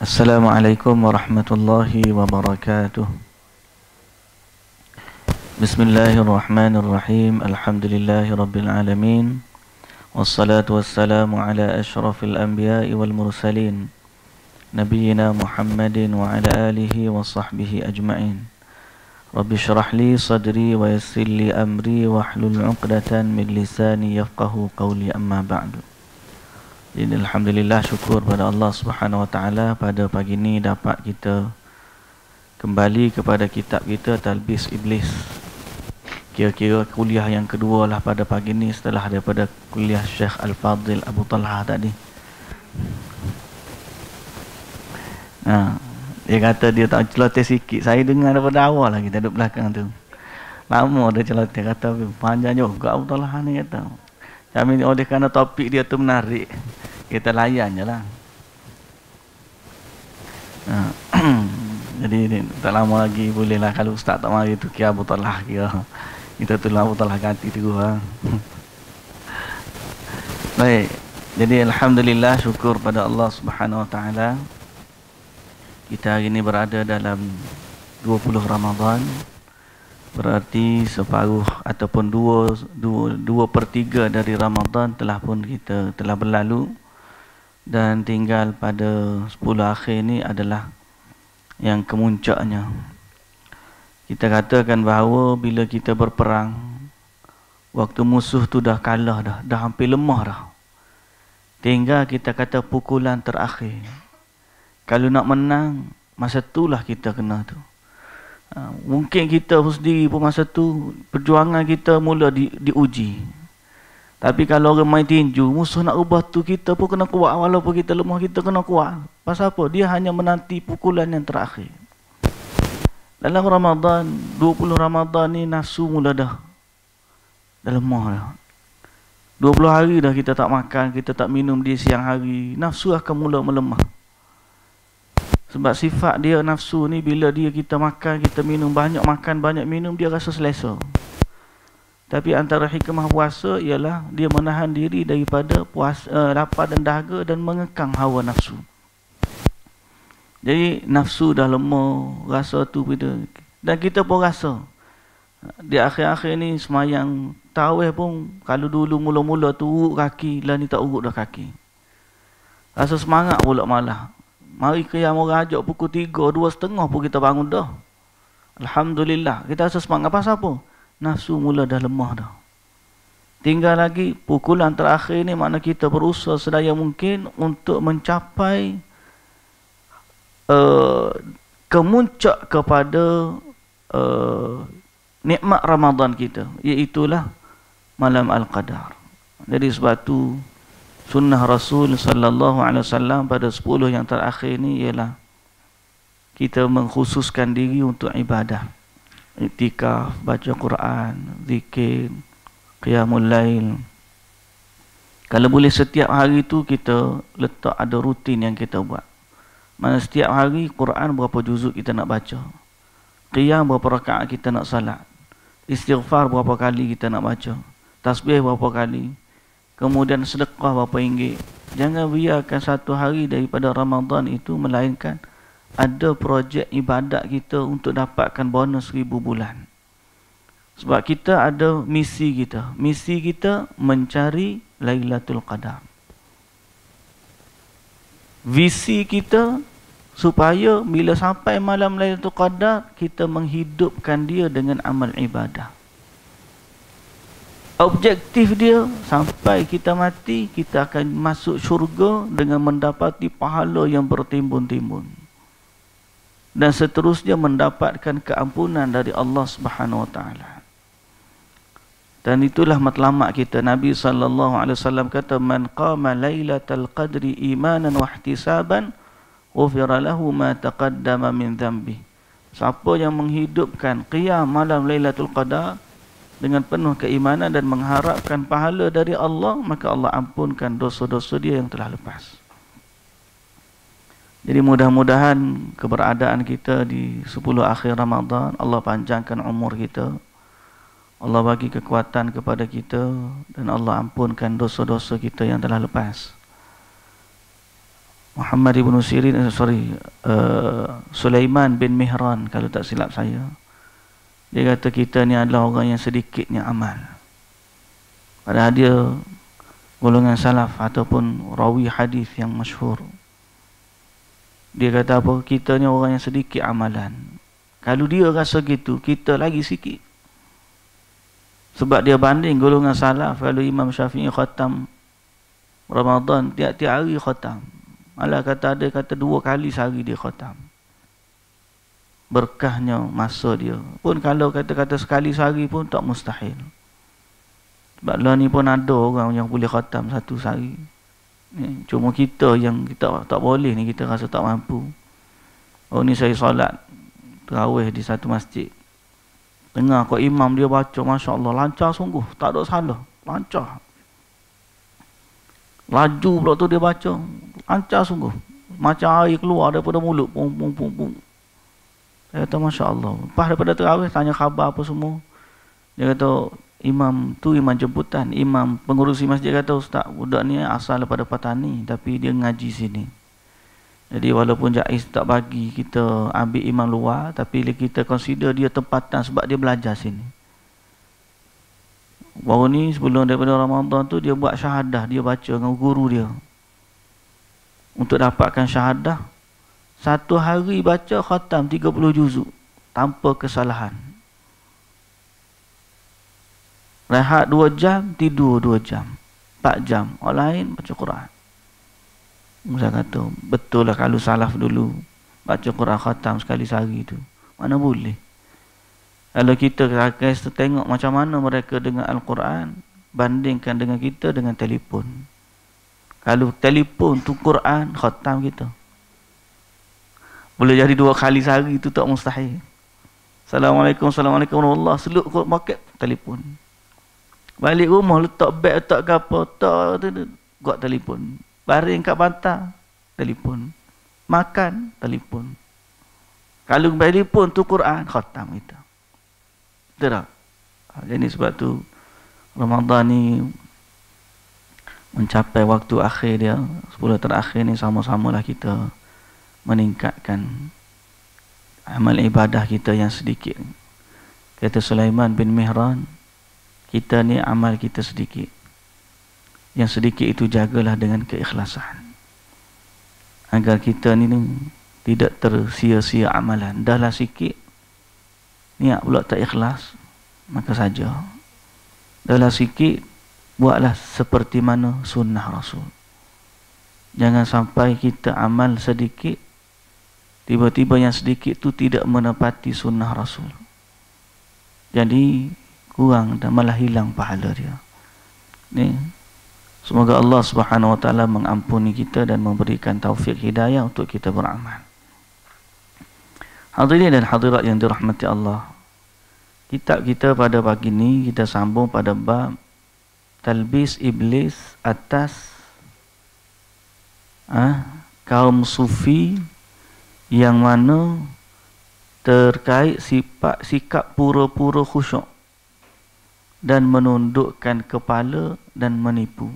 Assalamualaikum warahmatullahi wabarakatuh. Bismillahirrahmanirrahim. Alhamdulillahi rabbil alamin. Wassalatu wassalamu ala ashrafil anbiya'i wal mursalin, nabiyyina Muhammadin wa ala alihi wa sahbihi ajma'in. Rabbi syrah li sadri wa yassir li amri wahlul 'uqdatan min lisani yafqahu qawli, amma ba'du. Jadi alhamdulillah, syukur pada Allah Subhanahu wa taala, pada pagi ini dapat kita kembali kepada kitab kita Talbis Iblis. Kira-kira kuliah yang kedua lah pada pagi ini setelah daripada kuliah Syekh Al-Fadhil Abu Talha tadi. Dia kata dia tak celoteh sikit. Saya dengar daripada awal lah, kita duduk belakang tu. Lama dia celoteh, kata panjang juga Abu Talha ni, kata. Kami oleh kerana topik dia tu menarik, kita layan je lah. Jadi tak lama lagi bolehlah, kalau ustaz tak mari tu kira Abu Talha, kira kita tu Abu Talha ganti terus lah. Baik, jadi alhamdulillah, syukur pada Allah Subhanahu wa taala, kita hari ini berada dalam 20 Ramadan. Berarti separuh ataupun 2/3 dari Ramadan telah berlalu, dan tinggal pada 10 akhir ini adalah yang kemuncaknya. Kita katakan bahawa bila kita berperang, waktu musuh tu dah kalah dah hampir lemah dah, tinggal kita kata pukulan terakhir. Kalau nak menang, masa itulah kita kena tu. Mungkin kita sendiri pun masa tu perjuangan kita mula diuji. Tapi kalau orang main tinju, musuh nak ubah tu, kita pun kena kuat. Walaupun kita lemah, kita kena kuat. Pasal apa? Dia hanya menanti pukulan yang terakhir. Dalam Ramadan, 20 Ramadan ni nafsu mula dah lemah dah. 20 hari dah kita tak makan, kita tak minum di siang hari, nafsu akan mula melemah. Sebab sifat dia nafsu ni, bila kita makan, kita minum, banyak makan, banyak minum, dia rasa selesa. Tapi antara hikmah puasa ialah dia menahan diri daripada lapar dan dahaga dan mengekang hawa nafsu. Jadi nafsu dah lemah, rasa tu benda. Dan kita pun rasa di akhir-akhir ni semayang tarawih pun, kalau dulu mula-mula tu urut kaki, lah ni tak urut dah kaki. Rasa semangat pula malah. Mari qiyam orang ajak pukul 3, 2:30 pun kita bangun dah. Alhamdulillah, kita rasa semangat. Pasal apa? Nafsu mula dah lemah dah. Tinggal lagi pukulan terakhir ni, makna kita berusaha sedaya mungkin untuk mencapai kemuncak kepada nikmat Ramadan kita, iaitulah malam Al-Qadar. Jadi sebab tu sunnah Rasul sallallahu alaihi wasallam pada 10 yang terakhir ni ialah kita mengkhususkan diri untuk ibadah. Iktikaf, baca Quran, zikir, qiyamul lail. Kalau boleh setiap hari tu kita letak ada rutin yang kita buat. Mana setiap hari Quran berapa juzuk kita nak baca, qiyam berapa rakaat kita nak salat, istighfar berapa kali kita nak baca, tasbih berapa kali, kemudian sedekah berapa ringgit. Jangan biarkan satu hari daripada Ramadan itu melainkan ada projek ibadat kita untuk dapatkan bonus 1000 bulan. Sebab kita ada misi kita. Misi kita mencari Lailatul Qadar. Visi kita supaya bila sampai malam Lailatul Qadar, kita menghidupkan dia dengan amal ibadah. Objektif dia, sampai kita mati, kita akan masuk syurga dengan mendapati pahala yang bertimbun-timbun. Dan seterusnya mendapatkan keampunan dari Allah Subhanahu wa taala. Dan itulah matlamat kita. Nabi sallallahu alaihi wasallam kata, "Man qama lailatal qadri imanan wa ihtisaban, ghufira lahu ma taqaddama min dhanbi." Siapa yang menghidupkan qiyam malam Lailatul Qadar dengan penuh keimanan dan mengharapkan pahala dari Allah, maka Allah ampunkan dosa-dosa dia yang telah lepas. Jadi mudah-mudahan keberadaan kita di 10 akhir Ramadan, Allah panjangkan umur kita, Allah bagi kekuatan kepada kita, dan Allah ampunkan dosa-dosa kita yang telah lepas. Muhammad ibn Sirin, Sulaiman bin Mihran kalau tak silap saya. Dia kata kita ni adalah orang yang sedikitnya amal. Padahal dia golongan salaf ataupun rawi hadis yang masyhur. Dia kata apa? Kita ni orang yang sedikit amalan. Kalau dia rasa gitu, kita lagi sikit. Sebab dia banding golongan salaf. Kalau Imam Syafi'i khatam Ramadan, tiap-tiap hari khatam. Malah kata ada kata 2 kali sehari dia khatam. Berkahnya masa dia. Pun kalau kata-kata sekali sehari pun tak mustahil. Sebab lah ni pun ada orang yang boleh khatam 1 sehari. Cuma kita yang kita tak boleh ni, kita rasa tak mampu. Oh ni saya solat tarawih di satu masjid. Dengar kau imam dia baca, Masya Allah, lancar sungguh, tak ada salah, lancar. Laju pula tu dia baca, lancar sungguh. Macam air keluar daripada mulut, pum pum pum pum. Saya kata Masya Allah. Lepas daripada terawih, tanya khabar apa semua. Dia kata, imam tu imam jemputan, imam pengurusi masjid kata, Ustaz, budak ni asal daripada Patani, tapi dia ngaji sini. Jadi walaupun Jaiz tak bagi kita ambil imam luar, tapi kita consider dia tempatan sebab dia belajar sini. Baru ni sebelum daripada Ramadan tu dia buat syahadah, dia baca dengan guru dia. Untuk dapatkan syahadah, 1 hari baca khatam 30 juzuk tanpa kesalahan. Rehat 2 jam, tidur 2 jam, 4 jam. Orang lain baca Quran. Saya kata, betul lah kalau salaf dulu baca Quran khatam sekali sehari tu. Mana boleh. Kalau kita tengok macam mana mereka dengan Al-Quran, bandingkan dengan kita dengan telefon. Kalau telefon tu Quran, khatam kita. Boleh jadi 2 kali sehari tu tak mustahil. Assalamualaikum, Assalamualaikum warahmatullahi wabarakatuh. Seluk pakai telefon. Balik rumah letak beg, letak gapo, letak buat telefon. Baring kat bantal, telefon. Makan, telefon. Kalau telefon tu Quran, khatam kita. Betul tak? Jadi sebab tu Ramadan ni mencapai waktu akhir dia, 10 terakhir ni sama-samalah kita meningkatkan amal ibadah kita yang sedikit. Kata Sulaiman bin Mihran, kita ni amal kita sedikit. Yang sedikit itu jagalah dengan keikhlasan. Agar kita ni tidak tersia-sia amalan. Dahlah sikit, niat pula tak ikhlas, maka saja. Dahlah sikit, buatlah seperti mana sunnah Rasul. Jangan sampai kita amal sedikit, tiba-tiba yang sedikit tu tidak menepati sunnah Rasul. Jadi, kurang dan malah hilang pahala dia. Ni. Semoga Allah Subhanahu Wa Taala mengampuni kita dan memberikan taufik hidayah untuk kita beramal. Hadirin dan hadirat yang dirahmati Allah. Kitab kita pada pagi ini kita sambung pada bab talbis iblis atas kaum sufi yang mana terkait sikap pura-pura khusyuk dan menundukkan kepala dan menipu.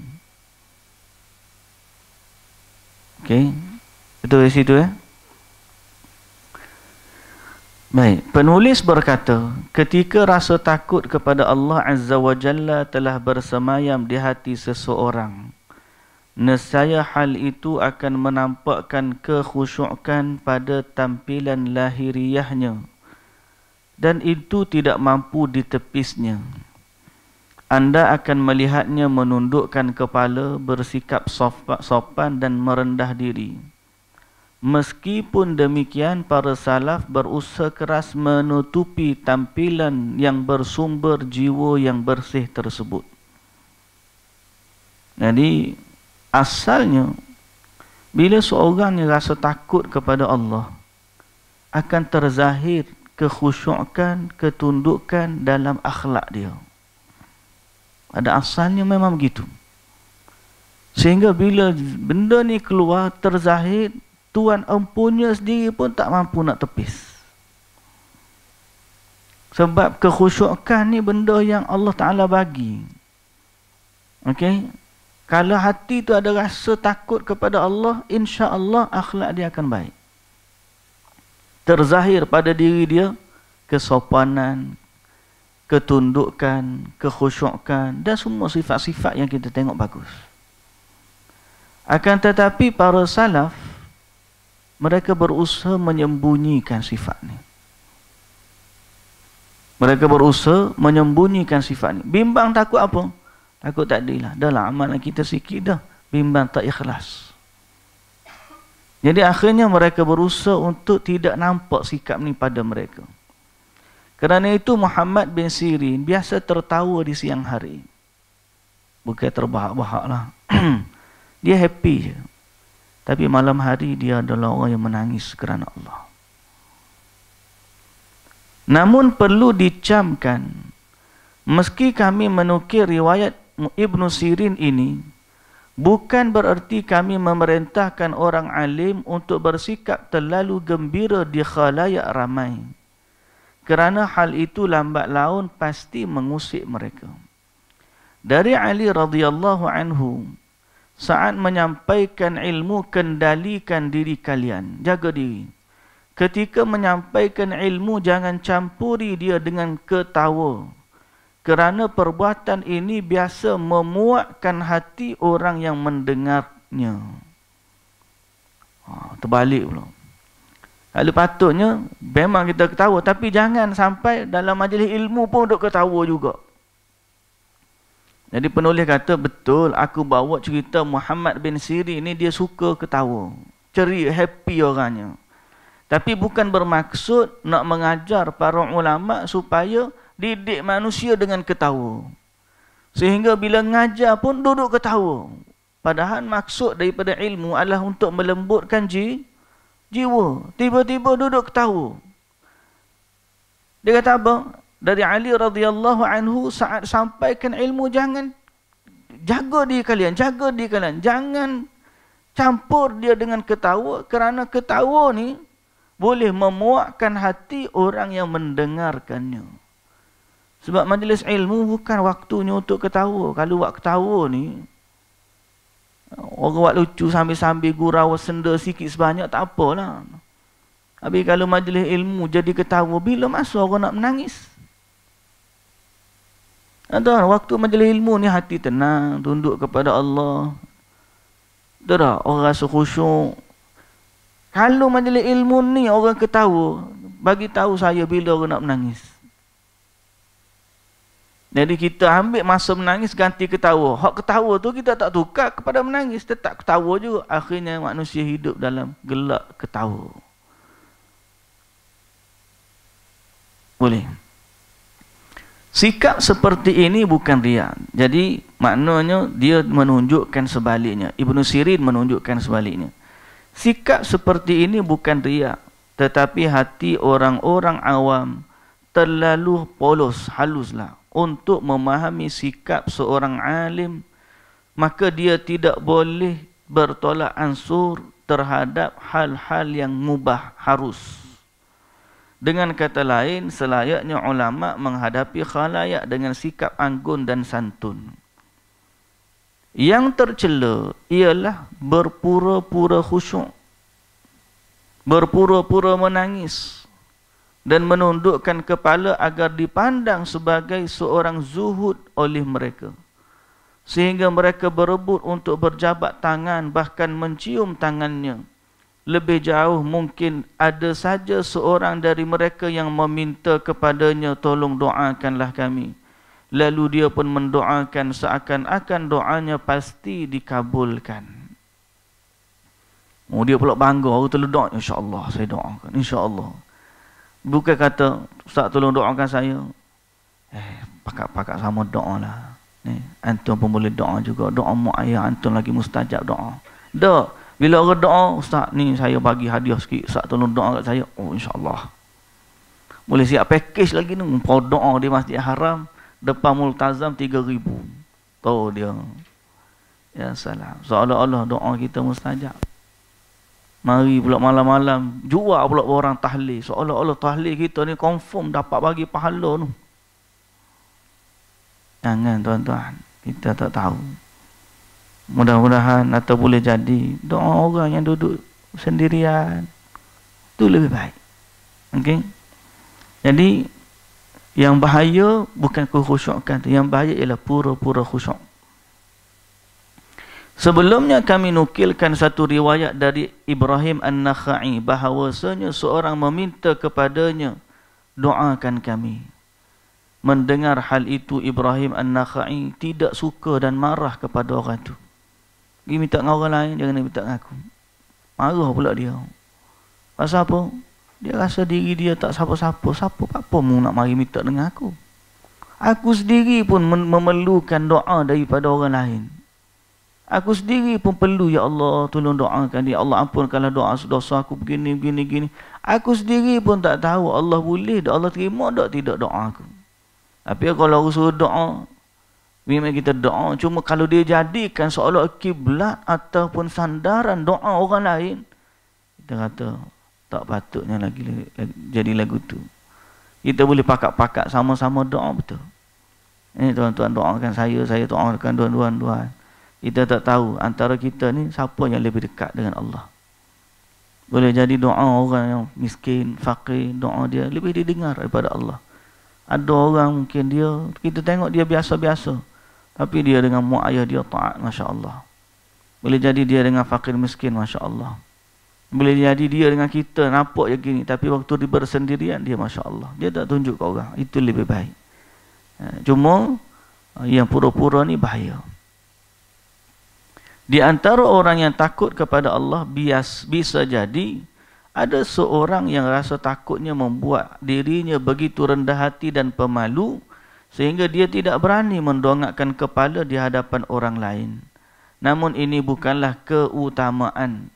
Okey, betul di situ ya. Baik, penulis berkata, ketika rasa takut kepada Allah Azza wa Jalla telah bersemayam di hati seseorang, nescaya hal itu akan menampakkan kekhusyukan pada tampilan lahiriahnya dan itu tidak mampu ditepisnya. Anda akan melihatnya menundukkan kepala, bersikap sopan dan merendah diri. Meskipun demikian, para salaf berusaha keras menutupi tampilan yang bersumber jiwa yang bersih tersebut. Jadi, asalnya, bila seorang yang rasa takut kepada Allah, akan terzahir kekhusyukan, ketundukan dalam akhlak dia. Pada asalnya memang begitu. Sehingga bila benda ni keluar, terzahir, Tuan empunya sendiri pun tak mampu nak tepis. Sebab kekhusyukan ni benda yang Allah Ta'ala bagi. Okey? Kalau hati tu ada rasa takut kepada Allah, insya-Allah akhlak dia akan baik. Terzahir pada diri dia kesopanan, ketundukan, kekhusyukan dan semua sifat-sifat yang kita tengok bagus. Akan tetapi para salaf mereka berusaha menyembunyikan sifat ni. Mereka berusaha menyembunyikan sifat ni. Bimbang takut apa? Takut tak adilah. Dah lah amalan kita sikit dah. Bimbang tak ikhlas. Jadi akhirnya mereka berusaha untuk tidak nampak sikap ni pada mereka. Kerana itu Muhammad bin Sirin biasa tertawa di siang hari. Bukan terbahak-bahak lah. Dia happy je. Tapi malam hari dia adalah orang yang menangis kerana Allah. Namun perlu dicamkan, meski kami menukir riwayat Ibnu Sirin ini, bukan bererti kami memerintahkan orang alim untuk bersikap terlalu gembira di khalayak ramai. Kerana hal itu lambat laun pasti mengusik mereka. Dari Ali radhiyallahu anhu, saat menyampaikan ilmu, kendalikan diri kalian, jaga diri. Ketika menyampaikan ilmu, jangan campuri dia dengan ketawa. Kerana perbuatan ini biasa memuakkan hati orang yang mendengarnya. Terbalik pula. Lalu patutnya memang kita ketawa, tapi jangan sampai dalam majlis ilmu pun duk ketawa juga. Jadi penulis kata, betul aku bawa cerita Muhammad bin Sirin ni dia suka ketawa. Ceria, happy orangnya. Tapi bukan bermaksud nak mengajar para ulama supaya didik manusia dengan ketawa. Sehingga bila ngajar pun duduk ketawa. Padahal maksud daripada ilmu adalah untuk melembutkan jiwa. Tiba-tiba duduk ketawa. Dia kata apa? Dari Ali radhiyallahu anhu, saat sampaikan ilmu jangan jaga diri kalian. Jangan campur dia dengan ketawa. Kerana ketawa ni boleh memuakkan hati orang yang mendengarkannya. Sebab majlis ilmu bukan waktunya untuk ketawa. Kalau buat ketawa ni, orang buat lucu sambil-sambil gurau senda sikit sebanyak, tak apalah. Habis kalau majlis ilmu jadi ketawa, bila masa orang nak menangis? Ada waktu majlis ilmu ni hati tenang, tunduk kepada Allah. Ada orang rasa khusyuk. Kalau majlis ilmu ni orang ketawa, bagi tahu saya bila orang nak menangis. Jadi kita ambil masa menangis ganti ketawa. Hak ketawa tu kita tak tukar kepada menangis, tetap ketawa juga. Akhirnya manusia hidup dalam gelak ketawa. Boleh. Sikap seperti ini bukan riya. Jadi maknanya dia menunjukkan sebaliknya. Ibnu Sirin menunjukkan sebaliknya. Sikap seperti ini bukan riya, tetapi hati orang-orang awam terlalu polos, haluslah untuk memahami sikap seorang alim, maka dia tidak boleh bertolak ansur terhadap hal-hal yang mubah, harus. Dengan kata lain, selayaknya ulama menghadapi khalayak dengan sikap anggun dan santun. Yang tercela ialah berpura-pura khusyuk, berpura-pura menangis dan menundukkan kepala agar dipandang sebagai seorang zuhud oleh mereka, sehingga mereka berebut untuk berjabat tangan, bahkan mencium tangannya. Lebih jauh mungkin ada saja seorang dari mereka yang meminta kepadanya, tolong doakanlah kami. Lalu dia pun mendoakan seakan-akan doanya pasti dikabulkan. Oh, dia pula bangga, aku tolong doa, insya-Allah saya doakan, insya-Allah. Bukan kata, Ustaz tolong doakan saya. Pakat-pakat sama doa lah. Antum pun boleh doa juga. Doa mak ayah antum lagi mustajab doa. Dah, bila orang doa, Ustaz ni saya bagi hadiah sikit, Ustaz tolong doa kat saya. Oh, insya-Allah. Boleh siap package lagi ni. Doa di Masjid Haram depan multazam 3,000. Tahu dia. Ya salam. Seolah-olah doa kita mustajab. Mari pula malam-malam jual pula orang tahlil. Seolah-olah tahlil kita ni confirm dapat bagi pahala tu. Jangan tuan-tuan. Kita tak tahu. Mudah-mudahan atau boleh jadi doa orang yang duduk sendirian itu lebih baik. Okey. Jadi yang bahaya bukan kekhusyukan tu, yang bahaya ialah pura-pura khusyuk. Sebelumnya kami nukilkan satu riwayat dari Ibrahim An-Nakha'i bahawasanya seorang meminta kepadanya, doakan kami. Mendengar hal itu, Ibrahim An-Nakha'i tidak suka dan marah kepada orang tu. Dia minta dengan orang lain, jangan minta dengan aku. Marah pula dia. Pasal apa? Dia rasa diri dia tak siapa-siapa. Siapa apa mu nak mari minta dengan aku? Aku sendiri pun memerlukan doa daripada orang lain. Aku sendiri pun perlu, ya Allah, tolong doakan dia. Allah ampunkanlah dosa aku begini. Aku sendiri pun tak tahu Allah boleh tak, Allah terima tak tidak doa aku. Tapi kalau aku suruh doa, memang kita doa. Cuma kalau dia jadikan seolah kiblat ataupun sandaran doa orang lain, kita kata tak patutnya lagi jadi lagu tu. Kita boleh pakat-pakat sama-sama doa, betul. Ini tuan-tuan doakan saya doakan tuan-tuan. Kita tak tahu antara kita ni siapa yang lebih dekat dengan Allah. Boleh jadi doa orang yang miskin, fakir, doa dia lebih didengar daripada Allah. Ada orang mungkin kita tengok dia biasa-biasa, tapi dia dengan mak ayah dia taat, masya-Allah. Boleh jadi dia dengan fakir miskin, masya-Allah. Boleh jadi dia dengan kita nampak je gini, tapi waktu dia bersendirian dia, masya-Allah, dia tak tunjuk ke orang. Itu lebih baik. Cuma yang pura-pura ni bahaya. Di antara orang yang takut kepada Allah, bisa jadi ada seorang yang rasa takutnya membuat dirinya begitu rendah hati dan pemalu sehingga dia tidak berani mendongakkan kepala di hadapan orang lain. Namun ini bukanlah keutamaan.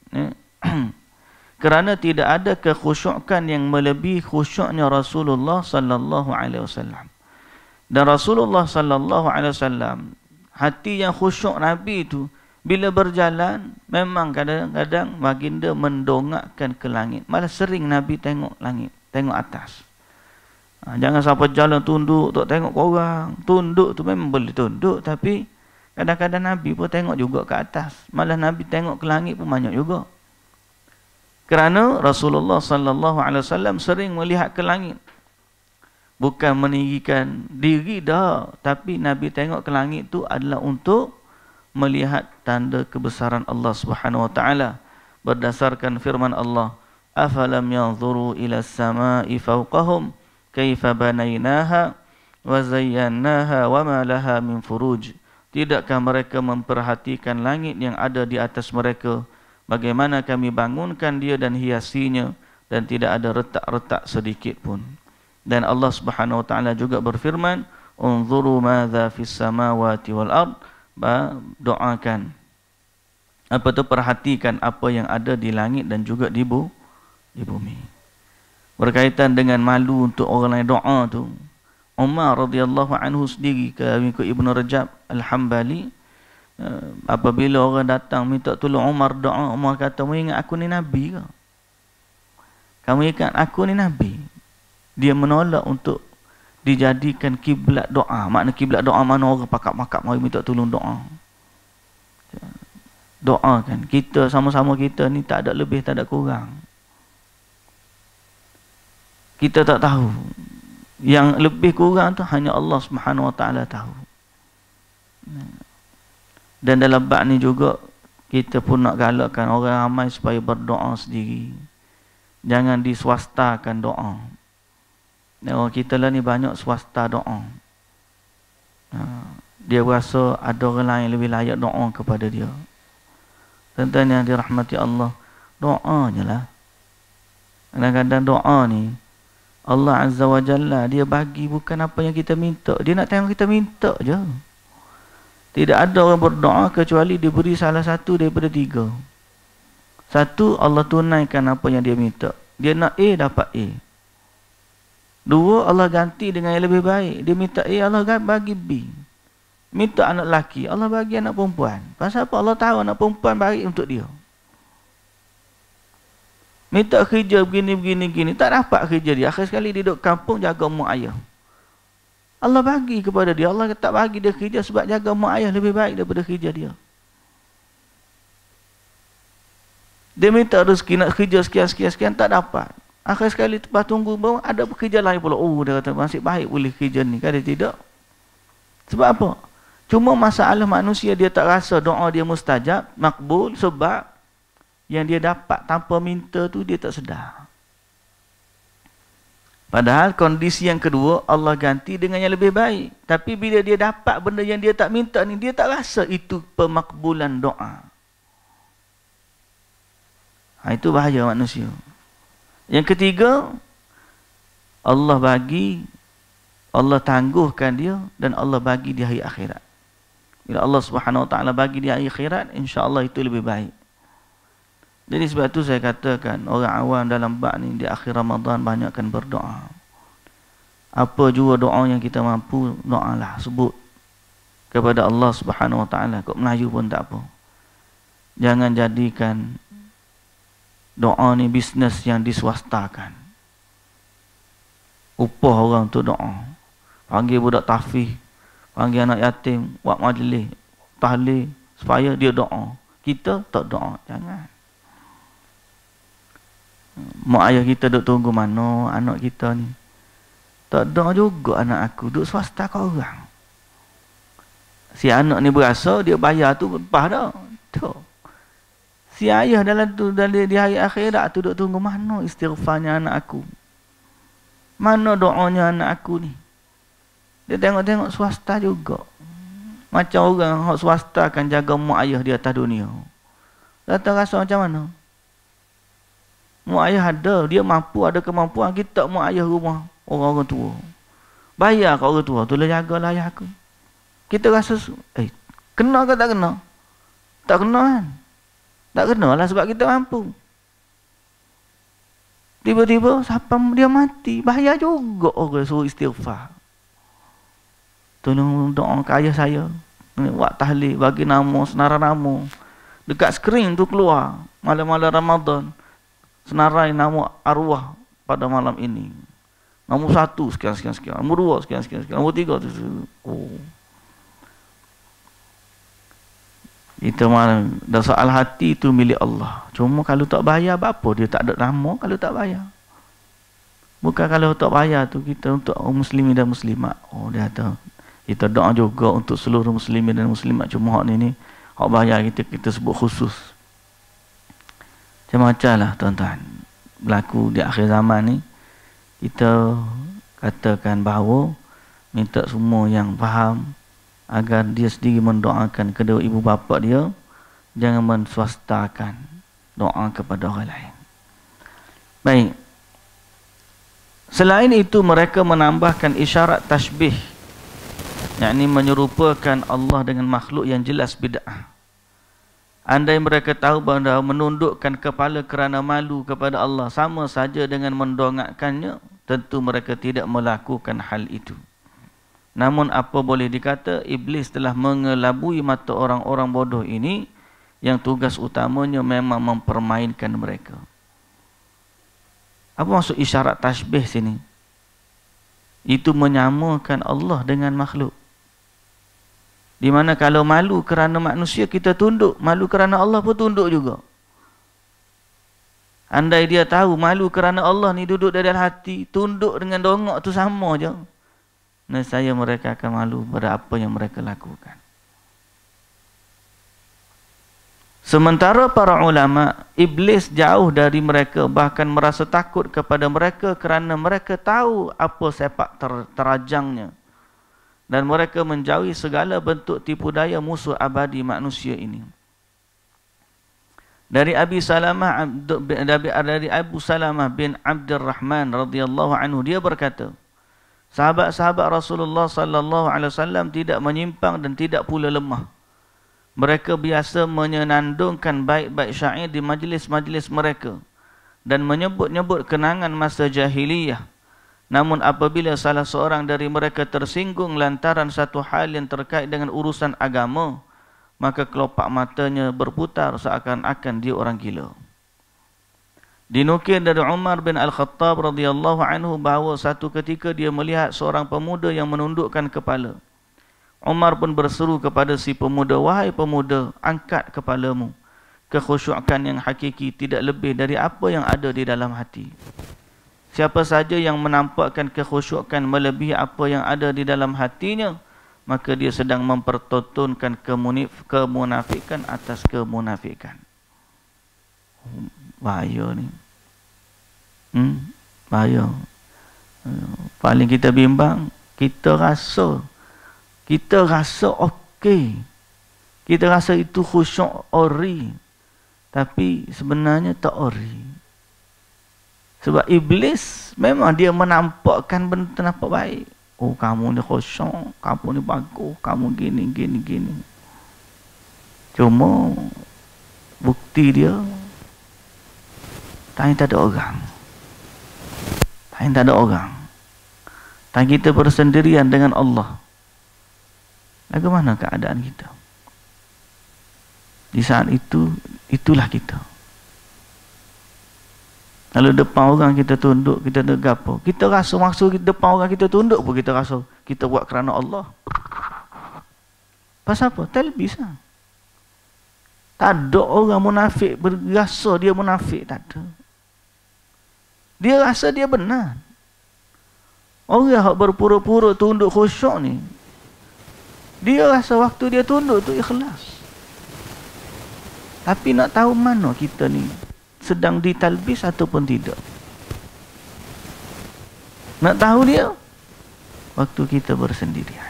Kerana tidak ada kekhusyukan yang melebihi khusyuknya Rasulullah sallallahu alaihi wasallam. Dan Rasulullah sallallahu alaihi wasallam, hati yang khusyuk Nabi itu bila berjalan memang kadang-kadang baginda mendongakkan ke langit. Malah sering Nabi tengok langit, tengok atas. Jangan sampai jalan tunduk tak tengok ke orang. Tunduk tu memang boleh tunduk, tapi kadang-kadang Nabi pun tengok juga ke atas. Malah Nabi tengok ke langit pun banyak juga. Kerana Rasulullah sallallahu alaihi wasallam sering melihat ke langit. Bukan meninggikan diri dah, tapi Nabi tengok ke langit tu adalah untuk melihat tanda kebesaran Allah Subhanahu wa taala berdasarkan firman Allah, afalam yanzuru ila as-samaa'i fawqahum kaifa banaynaha wa zayyanaha wa ma laha min furuj. Tidakkah mereka memperhatikan langit yang ada di atas mereka, bagaimana kami bangunkan dia dan hiasinya, dan tidak ada retak-retak sedikit pun. Dan Allah Subhanahu wa taala juga berfirman, unzuru madza fis samawati wal ard, doakan apa tu, perhatikan apa yang ada di langit dan juga di bumi. Berkaitan dengan malu untuk orang lain doa tu, Umar radhiyallahu anhu sendiri ke Ibnu Rajab Al-Hambali, apabila orang datang minta tolong Umar doa, Umar kata, "Kamu ingat aku ni nabi ke? Kamu ingat aku ni nabi?" Dia menolak untuk dijadikan kiblat doa. Makna kiblat doa mana orang pakak-pakak mari minta tolong doa. Doakan. Kita sama-sama kita ni tak ada lebih, tak ada kurang. Kita tak tahu. Yang lebih kurang tu hanya Allah Subhanahu wa taala tahu. Dan dalam bab ni juga kita pun nak galakkan orang ramai supaya berdoa sendiri. Jangan diswastakan doa. Orang kita lah ni banyak swasta doa. Dia rasa ada orang lain lebih layak doa kepada dia. Tentang yang dirahmati Allah, doa je lah. Kadang-kadang doa ni Allah Azza wa Jalla dia bagi bukan apa yang kita minta. Dia nak tengok kita minta je. Tidak ada orang berdoa kecuali diberi salah satu daripada tiga. Satu, Allah tunaikan apa yang dia minta. Dia nak A, dapat A. Dua, Allah ganti dengan yang lebih baik. Dia minta A, Allah bagi B. Minta anak lelaki, Allah bagi anak perempuan. Pasal apa? Allah tahu anak perempuan baik untuk dia. Minta kerja begini. Tak dapat kerja dia. Akhir sekali dia duduk kampung jaga mak ayah. Allah bagi kepada dia. Allah tak bagi dia kerja sebab jaga mak ayah lebih baik daripada kerja dia. Dia minta rezeki nak kerja sekian, tak dapat. Akhir sekali lepas tunggu baru ada pekerja lain pula. Oh, dia kata masih baik boleh kerja ni. Kan dia tidak. Sebab apa? Cuma masalah manusia dia tak rasa doa dia mustajab, makbul, sebab yang dia dapat tanpa minta tu dia tak sedar. Padahal kondisi yang kedua Allah ganti dengan yang lebih baik. Tapi bila dia dapat benda yang dia tak minta ni, dia tak rasa itu pemakbulan doa. Itu bahaya manusia. Yang ketiga, Allah bagi, Allah tangguhkan dia dan Allah bagi di hari akhirat. Bila Allah Subhanahu Wa Taala bagi di hari akhirat, insya-Allah itu lebih baik. Jadi sebab itu saya katakan orang awam dalam bab ni di akhir Ramadan banyakkan berdoa. Apa jua doa yang kita mampu, doalah, sebut kepada Allah Subhanahu Wa Taala. Kok Melayu pun tak apa. Jangan jadikan doa ni bisnes yang diswastakan. Upah orang tu doa. Panggil budak tahfiz, panggil anak yatim, buat majlis, tahlil supaya dia doa. Kita tak doa, jangan. Mak ayah kita duk tunggu mana anak kita ni. Tak doa juga anak aku, duk swasta kau orang. Si anak ni berasa dia bayar tu lepas dah. Tu. Si ayah dalam di hari akhirat tu duk tunggu mana istighfarnya anak aku. Mana doanya anak aku ni. Dia tengok-tengok swasta juga. Macam orang hak swasta kan jaga mak ayah di atas dunia. Datang rasa macam mana? Mak ayah ada, dia mampu, ada kemampuan. Kita mak ayah rumah orang-orang tua. Bayar kat orang tua, tu lah jagalah ayah aku. Kita rasa, kena ke tak kena? Tak kena kan? Tak kena lah sebab kita mampu. Tiba-tiba siapa dia mati, bahaya juga orang suruh istighfar. Tolong doa ke ayah saya. Buat tahlil, bagi nama, senarai nama. Dekat skrin tu keluar, malam-malam Ramadan. Senarai nama arwah pada malam ini. Nombor 1 sekian. Nombor 2 sekian. Nombor 3 tu. Oh. Itu malam. Dan soal hati itu milik Allah. Cuma kalau tak bayar, apa dia tak ada nama kalau tak bayar. Bukan kalau tak bayar tu kita untuk muslimin dan muslimat. Oh, dia kata kita doa juga untuk seluruh muslimin dan muslimat. Cuma hak ni hak bayar kita sebut khusus. Macam-macam lah tuan-tuan berlaku di akhir zaman ni. Kita katakan bahawa minta semua yang faham agar dia sendiri mendoakan kedua ibu bapa dia, jangan menswastakan doa kepada orang lain. Baik. Selain itu mereka menambahkan isyarat tashbih, yakni menyerupakan Allah dengan makhluk yang jelas bid'ah. Andai mereka tahu bahawa menundukkan kepala kerana malu kepada Allah sama saja dengan mendongakkannya, tentu mereka tidak melakukan hal itu. Namun apa boleh dikata, iblis telah mengelabui mata orang-orang bodoh ini yang tugas utamanya memang mempermainkan mereka. Apa maksud isyarat tashbih sini? Itu menyamakan Allah dengan makhluk. Di mana kalau malu kerana manusia kita tunduk, malu kerana Allah pun tunduk juga. Andai dia tahu malu kerana Allah ni duduk dalam hati, tunduk dengan dongok tu sama je. Nescaya mereka akan malu pada apa yang mereka lakukan. Sementara para ulama, iblis jauh dari mereka, bahkan merasa takut kepada mereka kerana mereka tahu apa sepak terajangnya. Dan mereka menjauhi segala bentuk tipu daya musuh abadi manusia ini. Dari Abu Salamah bin Abdurrahman radhiyallahu anhu, dia berkata, sahabat-sahabat Rasulullah sallallahu alaihi wasallam tidak menyimpang dan tidak pula lemah. Mereka biasa menyenandungkan baik-baik syair di majlis-majlis mereka dan menyebut-nyebut kenangan masa jahiliyah. Namun apabila salah seorang dari mereka tersinggung lantaran satu hal yang terkait dengan urusan agama, maka kelopak matanya berputar seakan-akan dia orang gila. Dinukil dari Umar bin Al-Khattab radhiyallahu anhu bahawa satu ketika dia melihat seorang pemuda yang menundukkan kepala. Umar pun berseru kepada si pemuda, "Wahai pemuda, angkat kepalamu. kekhusyukan yang hakiki tidak lebih dari apa yang ada di dalam hati. Siapa saja yang menampakkan kekhusyukan melebihi apa yang ada di dalam hatinya, maka dia sedang mempertontonkan kemunafikan atas kemunafikan. Bahaya ni. Bahaya. Paling kita bimbang, kita rasa okey. Kita rasa itu khusyuk ori. Tapi sebenarnya tak ori. Sebab iblis memang dia menampakkan benda nampak baik. Oh, kamu ni khusyuk, kamu ni bagus, kamu gini. Cuma bukti dia tak ada orang. Tak ada orang. Tak kita bersendirian dengan Allah. Bagaimana keadaan kita? Di saat itu, itulah kita. Kalau depan orang kita tunduk, kita nak apa? Kita rasa maksud depan orang kita tunduk pun kita rasa kita buat kerana Allah. Pasal apa? Talbis lah. Tak ada orang munafik berasa dia munafik, tak ada. Dia rasa dia benar. Orang yang berpura-pura tunduk khusyuk ni, dia rasa waktu dia tunduk tu ikhlas. Tapi nak tahu mana kita ni sedang ditalbis ataupun tidak. Nak tahu dia waktu kita bersendirian.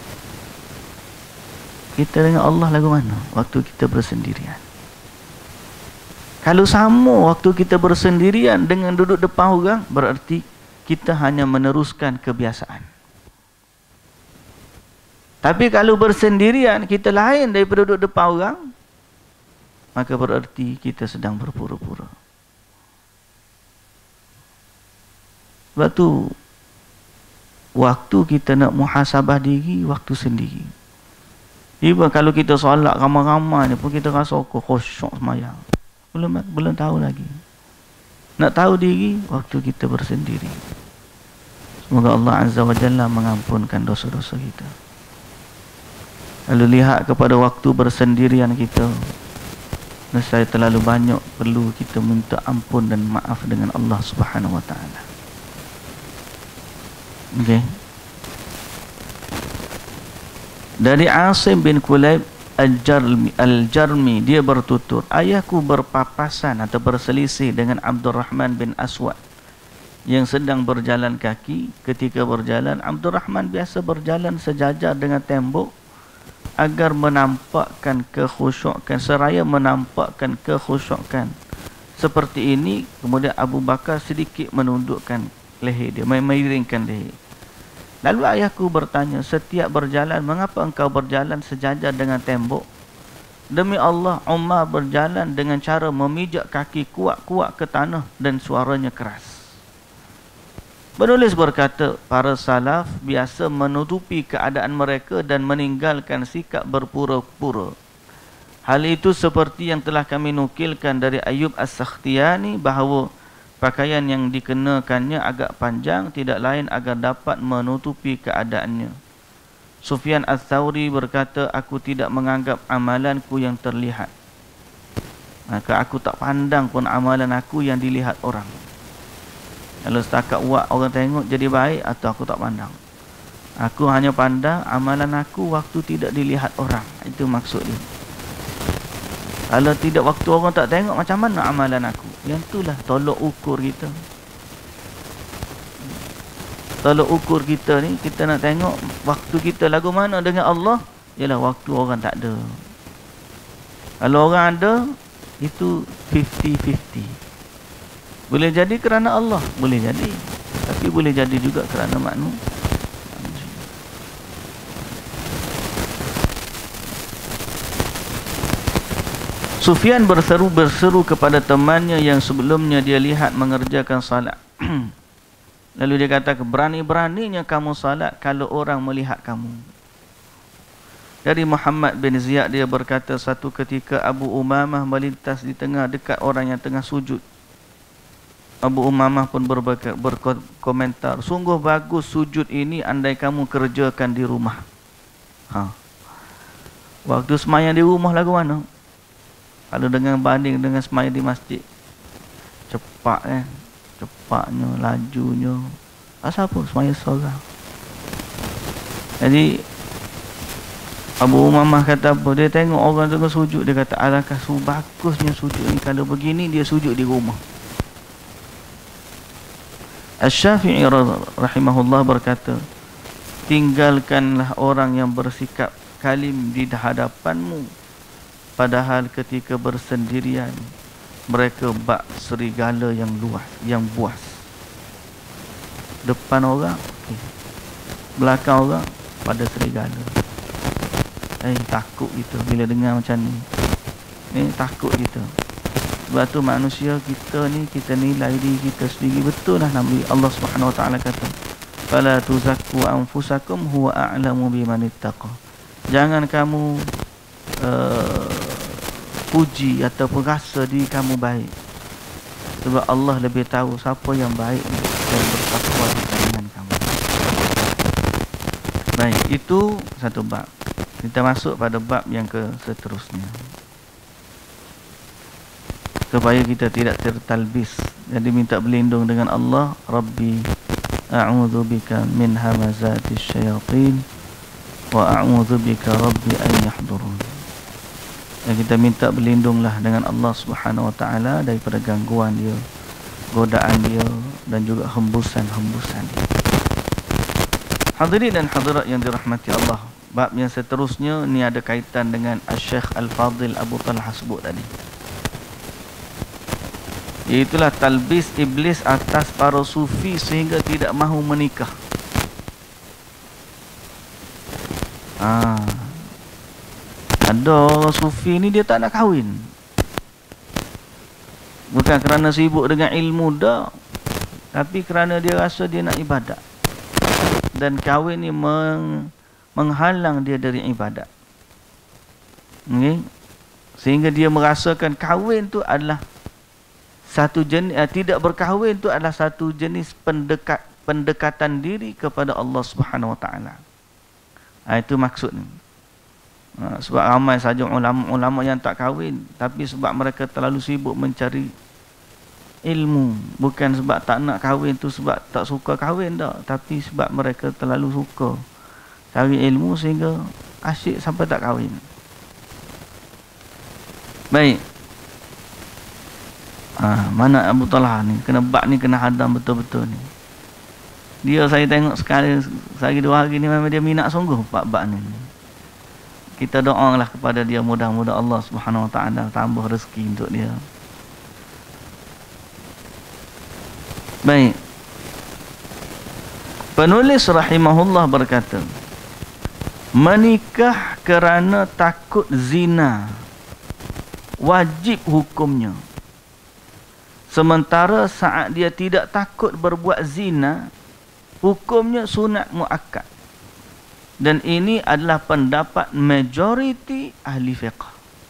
Kita dengan Allah lagu mana waktu kita bersendirian. Kalau sama waktu kita bersendirian dengan duduk depan orang, berarti kita hanya meneruskan kebiasaan. Tapi kalau bersendirian kita lain daripada duduk depan orang, maka berarti kita sedang berpura-pura. Sebab tu waktu kita nak muhasabah diri, waktu sendiri. Iba kalau kita solat ramai-ramai ni pun kita rasa khusyuk semayang. Belum tahu lagi. Nak tahu diri waktu kita bersendiri. Semoga Allah Azza wa Jalla mengampunkan dosa-dosa kita. Lalu lihat kepada waktu bersendirian kita. Saya terlalu banyak perlu kita minta ampun dan maaf dengan Allah Subhanahu wa taala. Okey. Dari Asim bin Kulayb Al-Jarmi, dia bertutur, ayahku berpapasan atau berselisih dengan Abdurrahman bin Aswad yang sedang berjalan kaki. Ketika berjalan, Abdurrahman biasa berjalan sejajar dengan tembok agar menampakkan kekhusyukan, seraya menampakkan kekhusyukan. Seperti ini, kemudian Abu Bakar sedikit menundukkan leher dia, memiringkan leher. Lalu ayahku bertanya, setiap berjalan, mengapa engkau berjalan sejajar dengan tembok? Demi Allah, Umar berjalan dengan cara memijak kaki kuat-kuat ke tanah dan suaranya keras. Penulis berkata, para salaf biasa menutupi keadaan mereka dan meninggalkan sikap berpura-pura. Hal itu seperti yang telah kami nukilkan dari Ayyub As-Sakhtiyani bahawa pakaian yang dikenakannya agak panjang tidak lain agar dapat menutupi keadaannya. Sufyan Ats-Tsauri berkata, aku tidak menganggap amalanku yang terlihat. Maka aku tak pandang pun amalan aku yang dilihat orang. Kalau setakat buat orang tengok jadi baik, atau aku tak pandang. Aku hanya pandang amalan aku waktu tidak dilihat orang. Itu maksud dia. Kalau tidak waktu orang tak tengok, macam mana amalan aku? Yang itulah tolok ukur kita. Tolok ukur kita ni, kita nak tengok waktu kita lagu mana dengan Allah, ialah waktu orang tak ada. Kalau orang ada, itu 50-50. Boleh jadi kerana Allah, boleh jadi. Tapi boleh jadi juga kerana manusia. Sufyan berseru kepada temannya yang sebelumnya dia lihat mengerjakan salat. Lalu dia kata, berani-beraninya kamu salat kalau orang melihat kamu. Dari Muhammad bin Ziyad, dia berkata, satu ketika Abu Umamah melintas di tengah dekat orang yang tengah sujud. Abu Umamah pun berkomentar, sungguh bagus sujud ini andai kamu kerjakan di rumah. Waktu semayang di rumah lagu mana? Kalau dengan banding dengan semaya di masjid, cepat kan, cepatnya, lajunya. Asal apa? Semaya seorang. Jadi Abu Umamah kata apa? Dia tengok orang tengah sujud, dia kata alangkah bagusnya sujud ni. Kalau begini dia sujud di rumah. Asy-Syafi'i rahimahullah berkata, tinggalkanlah orang yang bersikap kalim di hadapanmu, padahal ketika bersendirian mereka bak serigala yang luas, yang buas. Depan orang, okay. Belakang orang pada serigala. Takut kita bila dengar macam ni. Takut kita. Sebab tu manusia kita ni, kita nilai diri kita sendiri. Betul lah Nabi Allah Subhanahu Wa Taala kata, fala tuzakku anfusakum huwa a'lamu biman ittaqa. Jangan kamu puji ataupun rasa diri kamu baik, sebab Allah lebih tahu siapa yang baik dan bertakwa dengan kamu. Baik, itu satu bab. Kita masuk pada bab yang seterusnya, supaya kita tidak tertalbis. Jadi minta berlindung dengan Allah. Rabbi a'udzu bika min hamazatis syayatin wa a'udzu bika rabbi an yahdurun. Dan kita minta berlindunglah dengan Allah Subhanahu Wa Taala daripada gangguan dia, godaan dia, dan juga hembusan-hembusan dia. Hadirin dan hadirat yang dirahmati Allah, bab yang seterusnya ni ada kaitan dengan Asy-Syaikh Al-Fadhil Abu Talha sebut tadi. Iaitulah talbis iblis atas para sufi sehingga tidak mahu menikah. Ada orang sufi ni dia tak nak kahwin, bukan kerana sibuk dengan ilmu dah, tapi kerana dia rasa dia nak ibadat. Dan kahwin ni menghalang dia dari ibadat. Okay? Sehingga dia merasakan kahwin tu adalah satu jenis, tidak berkahwin tu adalah satu jenis pendekatan diri kepada Allah Subhanahu Wa Taala. Itu maksudnya. Sebab ramai saja ulama yang tak kahwin, tapi sebab mereka terlalu sibuk mencari ilmu. Bukan sebab tak nak kahwin tu sebab tak suka kahwin dah, tapi sebab mereka terlalu suka cari ilmu sehingga asyik sampai tak kahwin. Baik. Mana Abu Talha ni, kena bab ni kena hadam betul-betul ni. Dia saya tengok sekali sehari dua hari ni memang dia minat sungguh bab ni. Kita doalah kepada dia, mudah-mudahan Allah Subhanahu Wa Taala tambah rezeki untuk dia. Baik. Penulis rahimahullah berkata, menikah kerana takut zina wajib hukumnya. Sementara saat dia tidak takut berbuat zina, hukumnya sunat muakkad. Dan ini adalah pendapat majoriti ahli fiqh.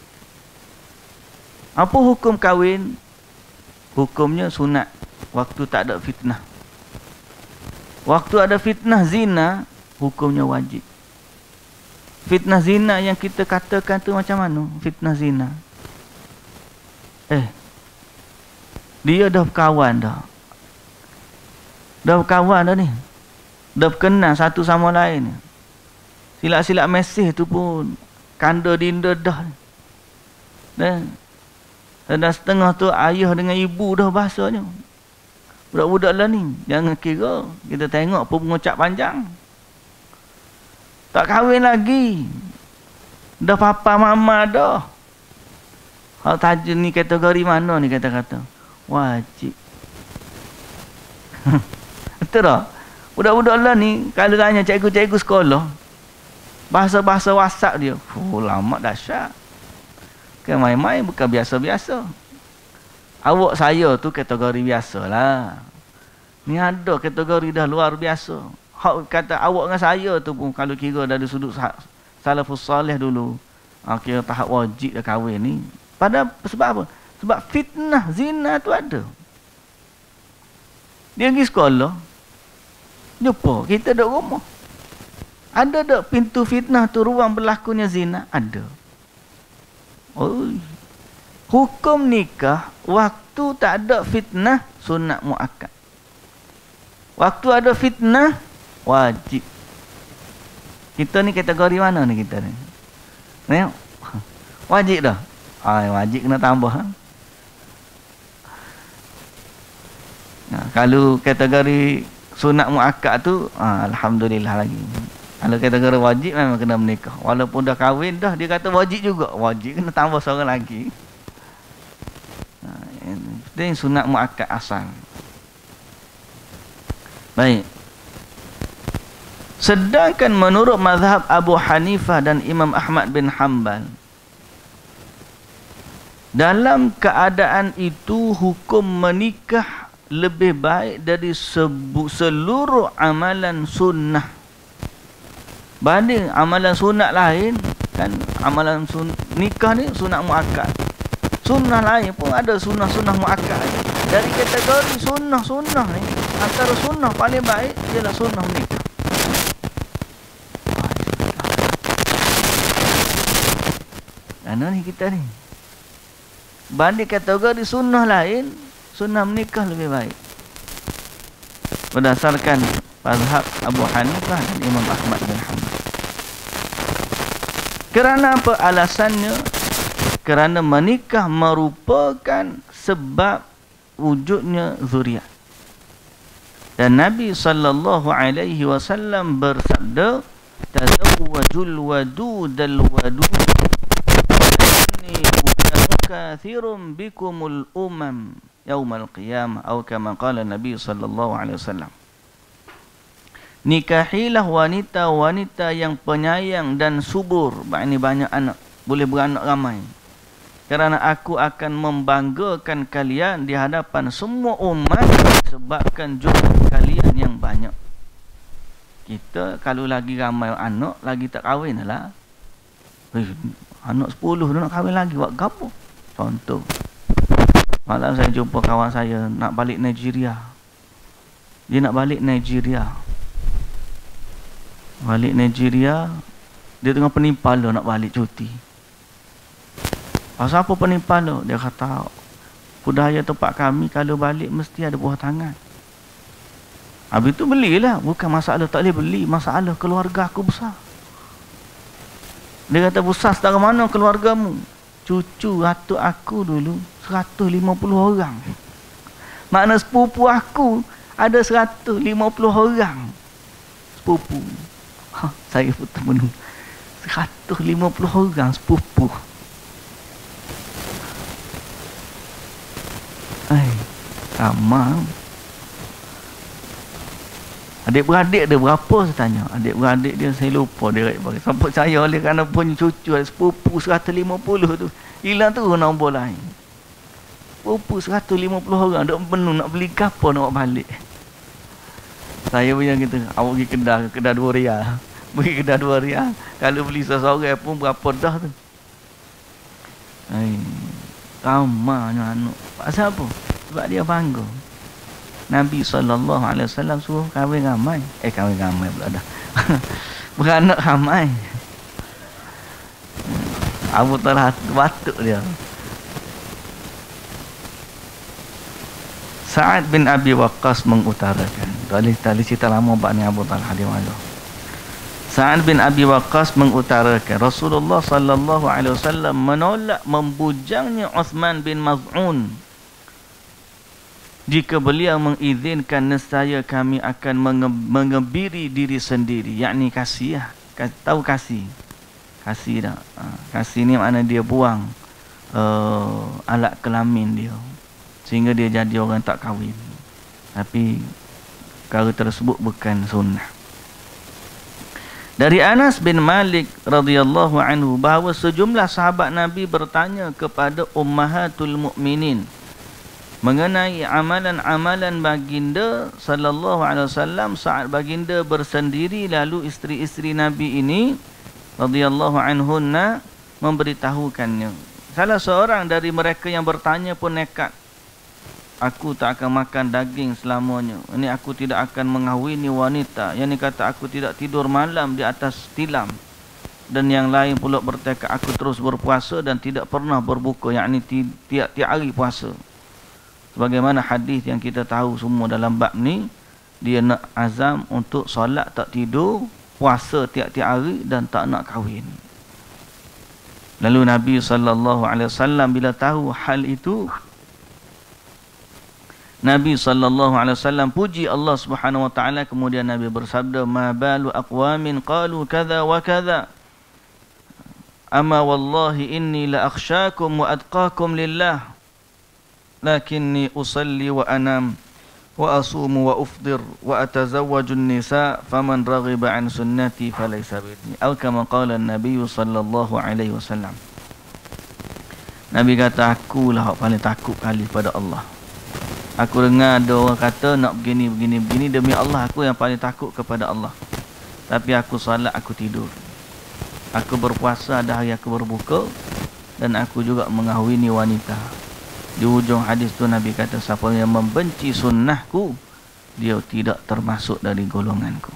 Apa hukum kahwin? Hukumnya sunat waktu tak ada fitnah. Waktu ada fitnah zina, hukumnya wajib. Fitnah zina yang kita katakan tu macam mana? Fitnah zina, dia dah berkawan dah. Dah berkawan dah ni. Dah berkenal satu sama lain. Silap-silap mesej tu pun kanda dinda dah. Dan setengah tu ayah dengan ibu dah bahasanya. Budak-budak lah ni, jangan kira kita tengok pun mengucap panjang. Tak kahwin lagi, dah papa mama dah. Hal tajuk ni kategori mana ni kata-kata? Wajib. Betul tak? Budak-budak lah ni kalau tanya cikgu-cikgu sekolah, bahasa-bahasa WhatsApp dia, lama dahsyat. Bukan main-main, bukan biasa-biasa. Awak saya tu kategori biasa lah. Ni ada kategori dah luar biasa. Hak kata awak dengan saya tu pun kalau kira dari sudut salafus salih dulu, kira tahap wajib dah kahwin ni. Pada sebab apa? Sebab fitnah zina tu ada. Dia pergi sekolah, jumpa kita duduk rumah. Ada tak pintu fitnah tu, ruang berlakunya zina? Ada. Hukum nikah waktu tak ada fitnah sunat muakkad. Waktu ada fitnah wajib. Kita ni kategori mana ni kita ni? Tengok. Wajib dah. Wajib kena tambah. Nah, kalau kategori sunat muakkad tu, alhamdulillah lagi. Kalau kategori wajib memang kena menikah. Walaupun dah kahwin dah, dia kata wajib juga. Wajib kena tambah seorang lagi. Ini sunat muakkad asal. Baik. Sedangkan menurut mazhab Abu Hanifah dan Imam Ahmad bin Hanbal, dalam keadaan itu hukum menikah lebih baik dari seluruh amalan sunnah. Banding amalan sunat lain, kan amalan nikah ni sunat muakkad. Sunnah lain pun ada sunnah-sunnah muakkad. Dari kategori sunnah-sunnah ni, antara sunnah paling baik ialah sunnah nikah. Mana ni kita ni? Banding kategori sunnah lain, sunnah menikah lebih baik. Berdasarkan mazhab Abu Hanifah dan Imam Ahmad bin Hanbal. Kerana apa alasannya? Kerana menikah merupakan sebab wujudnya zuriat. Dan Nabi sallallahu alaihi wasallam bersabda, "Tazawwajul wadudal wadud wa inni mukathirun bikumul umam yaumal qiyamah," atau kama qala Nabi sallallahu alaihi wasallam. Nikahilah wanita-wanita yang penyayang dan subur, maknanya banyak anak, boleh beranak ramai. Kerana aku akan membanggakan kalian di hadapan semua umat sebabkan jumlah kalian yang banyak. Kita kalau lagi ramai anak, lagi tak kahwin lah. Anak 10 nak kahwin lagi, buat apa? Contoh. Malam saya jumpa kawan saya nak balik Nigeria. Dia nak balik Nigeria. Balik Nigeria, dia tengah penimpala nak balik cuti. Pasal apa penimpala? Dia kata, budaya tempat kami kalau balik mesti ada buah tangan. Habis tu belilah. Bukan masalah tak boleh beli, masalah keluarga aku besar. Dia kata, besar setara mana keluargamu? Cucu atuk aku dulu 150 orang. Makna sepupu aku ada 150 orang. Sepupu. Saya pun termenung. 150 orang sepupu. Ramai. Adik-beradik dia berapa saya tanya. Adik-beradik dia saya lupa dia bagi. Sampai saya oleh kerana punya cucu sepupu 150 tu. Hilang tu nombor lain. Sepupu 150 orang duk penuh nak beli kapal nak balik. Saya punya gitu, awak pergi kedai 2 rial. Pergi kedai 2 rial. Kalau beli seseorang pun berapa dah tu. Ramanya anak. Pasal apa? Sebab dia bangga. Nabi SAW suruh kahwin ramai. Kahwin ramai pula dah. Beranak ramai. Abu Talha batuk dia. Sa'ad bin Abi Waqqas mengutarakan. Tali cerita lama bab ni Abu Talha dia malu. Sa'ad bin Abi Waqqas mengutarakan Rasulullah sallallahu alaihi wasallam menolak membujangnya Uthman bin Maz'un. Jika beliau mengizinkan, nescaya kami akan mengebiri diri sendiri. Yakni kasih lah. Tahu kasih? Kasih tak? Kasih ni makna dia buang alat kelamin dia. Sehingga dia jadi orang tak kahwin. Tapi perkara tersebut bukan sunnah. Dari Anas bin Malik radhiyallahu anhu bahawa sejumlah sahabat Nabi bertanya kepada Ummahatul Mukminin mengenai amalan-amalan baginda sallallahu alaihi wasallam saat baginda bersendiri, lalu isteri-isteri Nabi ini radhiyallahu anhunna memberitahukannya. Salah seorang dari mereka yang bertanya pun nekat, "Aku tak akan makan daging selamanya. Ini aku tidak akan mengahwini wanita." Yang ni kata aku tidak tidur malam di atas tilam. dan yang lain pula bertekad aku terus berpuasa dan tidak pernah berbuka, yakni tiap-tiap hari puasa. Sebagaimana hadis yang kita tahu semua dalam bab ni, dia nak azam untuk solat tak tidur, puasa tiap-tiap hari dan tak nak kahwin. Lalu Nabi SAW bila tahu hal itu, Nabi SAW puji Allah Subhanahu Wa Taala. Kemudian Nabi bersabda, ma balu aqwamin qalu kadza wa kadza, amma wallahi inni la akhsyakum wa atqakum lillah, lakinni usalli wa anam wa asumu wa ufdir wa atazawwaju an-nisa, faman raghiba an sunnati falaysa minni, atau kama qala an-nabiy sallallahu alaihi wasallam. Nabi kata, akulah yang paling takut kali pada Allah. Aku dengar ada orang kata nak begini, demi Allah aku yang paling takut kepada Allah. Tapi aku salat, aku tidur. Aku berpuasa, ada hari aku berbuka, dan aku juga mengahwini wanita. Di ujung hadis tu Nabi kata, siapa yang membenci sunnahku, dia tidak termasuk dari golonganku.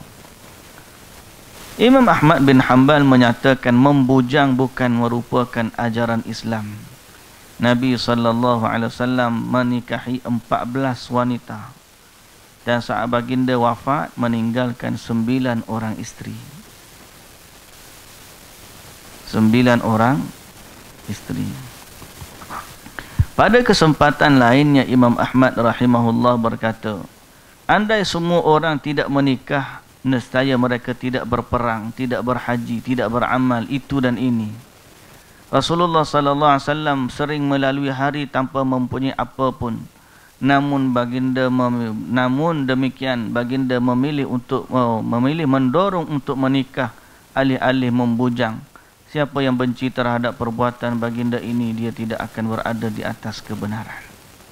Imam Ahmad bin Hanbal menyatakan membujang bukan merupakan ajaran Islam. Nabi SAW menikahi 14 wanita, dan saat baginda wafat meninggalkan 9 orang isteri. 9 orang isteri. Pada kesempatan lainnya Imam Ahmad rahimahullah berkata, andai semua orang tidak menikah, nescaya mereka tidak berperang, tidak berhaji, tidak beramal itu dan ini. Rasulullah sallallahu alaihi wasallam sering melalui hari tanpa mempunyai apa pun. Namun demikian baginda memilih mendorong untuk menikah, alih-alih membujang. Siapa yang benci terhadap perbuatan baginda ini, dia tidak akan berada di atas kebenaran.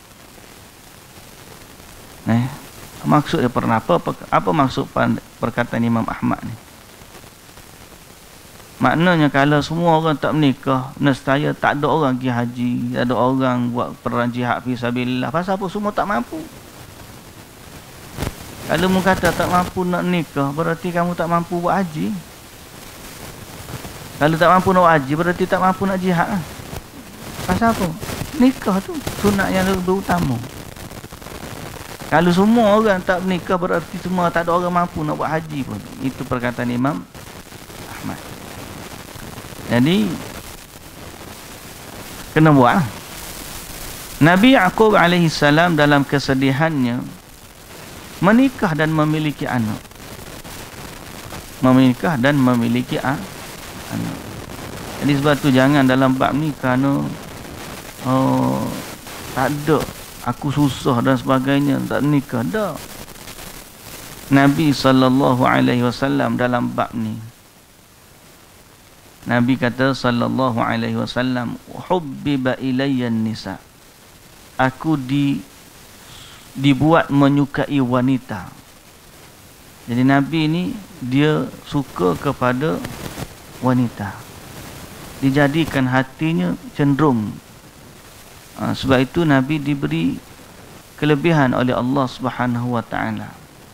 Maksud dia pernah apa maksud perkataan Imam Ahmad ni? Maknanya kalau semua orang tak menikah, nescaya tak ada orang pergi haji, tak ada orang buat perang jihad fisabilillah. Pasal apa? Semua tak mampu. Kalau mu kata tak mampu nak nikah, berarti kamu tak mampu buat haji. Kalau tak mampu nak buat haji, berarti tak mampu nak jihad lah. Pasal apa? Nikah tu sunat yang lebih utama. Kalau semua orang tak menikah, berarti semua tak ada orang mampu nak buat haji pun. Itu perkataan Imam Ahmad. Jadi kena buat. Nabi Yaqub alaihi salam dalam kesedihannya menikah dan memiliki anak. Menikah dan memiliki anak. Jadi sebab tu jangan dalam bab ni kerana tak ada, aku susah dan sebagainya, tak nikah. Dah. Nabi SAW dalam bab ni, Nabi kata sallallahu alaihi wasallam, hubbiba ilayya nisa, aku dibuat menyukai wanita. Jadi Nabi ni dia suka kepada wanita, dijadikan hatinya cenderung. Sebab itu Nabi diberi kelebihan oleh Allah Subhanahu wa taala.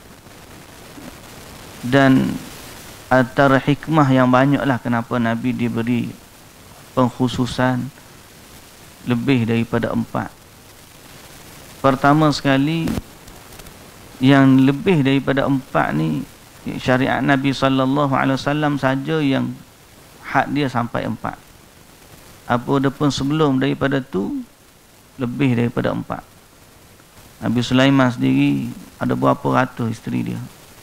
Dan antara hikmah yang banyaklah kenapa Nabi diberi pengkhususan lebih daripada 4. Pertama sekali, yang lebih daripada 4 ni, syariat Nabi SAW saja yang had dia sampai 4. Apa ada pun sebelum daripada tu, lebih daripada 4. Nabi Sulaiman sendiri ada berapa ratus isteri dia.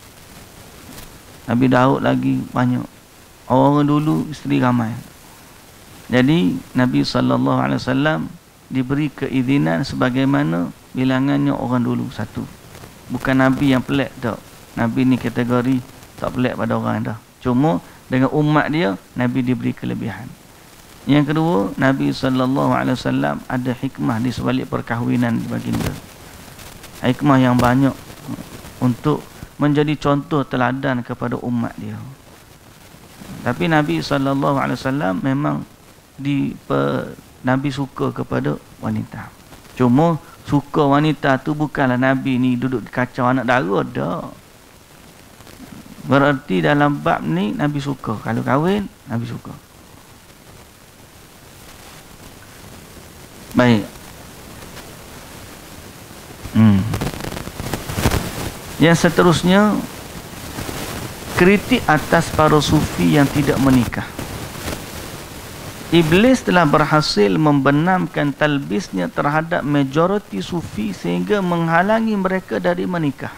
Nabi Daud lagi banyak. Orang dulu isteri ramai. Jadi Nabi SAW diberi keizinan sebagaimana bilangannya orang dulu satu. Bukan Nabi yang pelik tak. Nabi ni kategori tak pelik pada orang dah. Cuma dengan umat dia, Nabi diberi kelebihan. Yang kedua, Nabi SAW ada hikmah di sebalik perkahwinan baginda. Hikmah yang banyak untuk menjadi contoh teladan kepada umat dia. Tapi Nabi SAW memang Nabi suka kepada wanita. Cuma suka wanita tu bukanlah Nabi ni duduk kacau anak dara dah. Berarti dalam bab ni Nabi suka. Kalau kahwin, Nabi suka. Baik. Yang seterusnya, kritik atas para sufi yang tidak menikah. Iblis telah berhasil membenamkan talbisnya terhadap majoriti sufi sehingga menghalangi mereka dari menikah.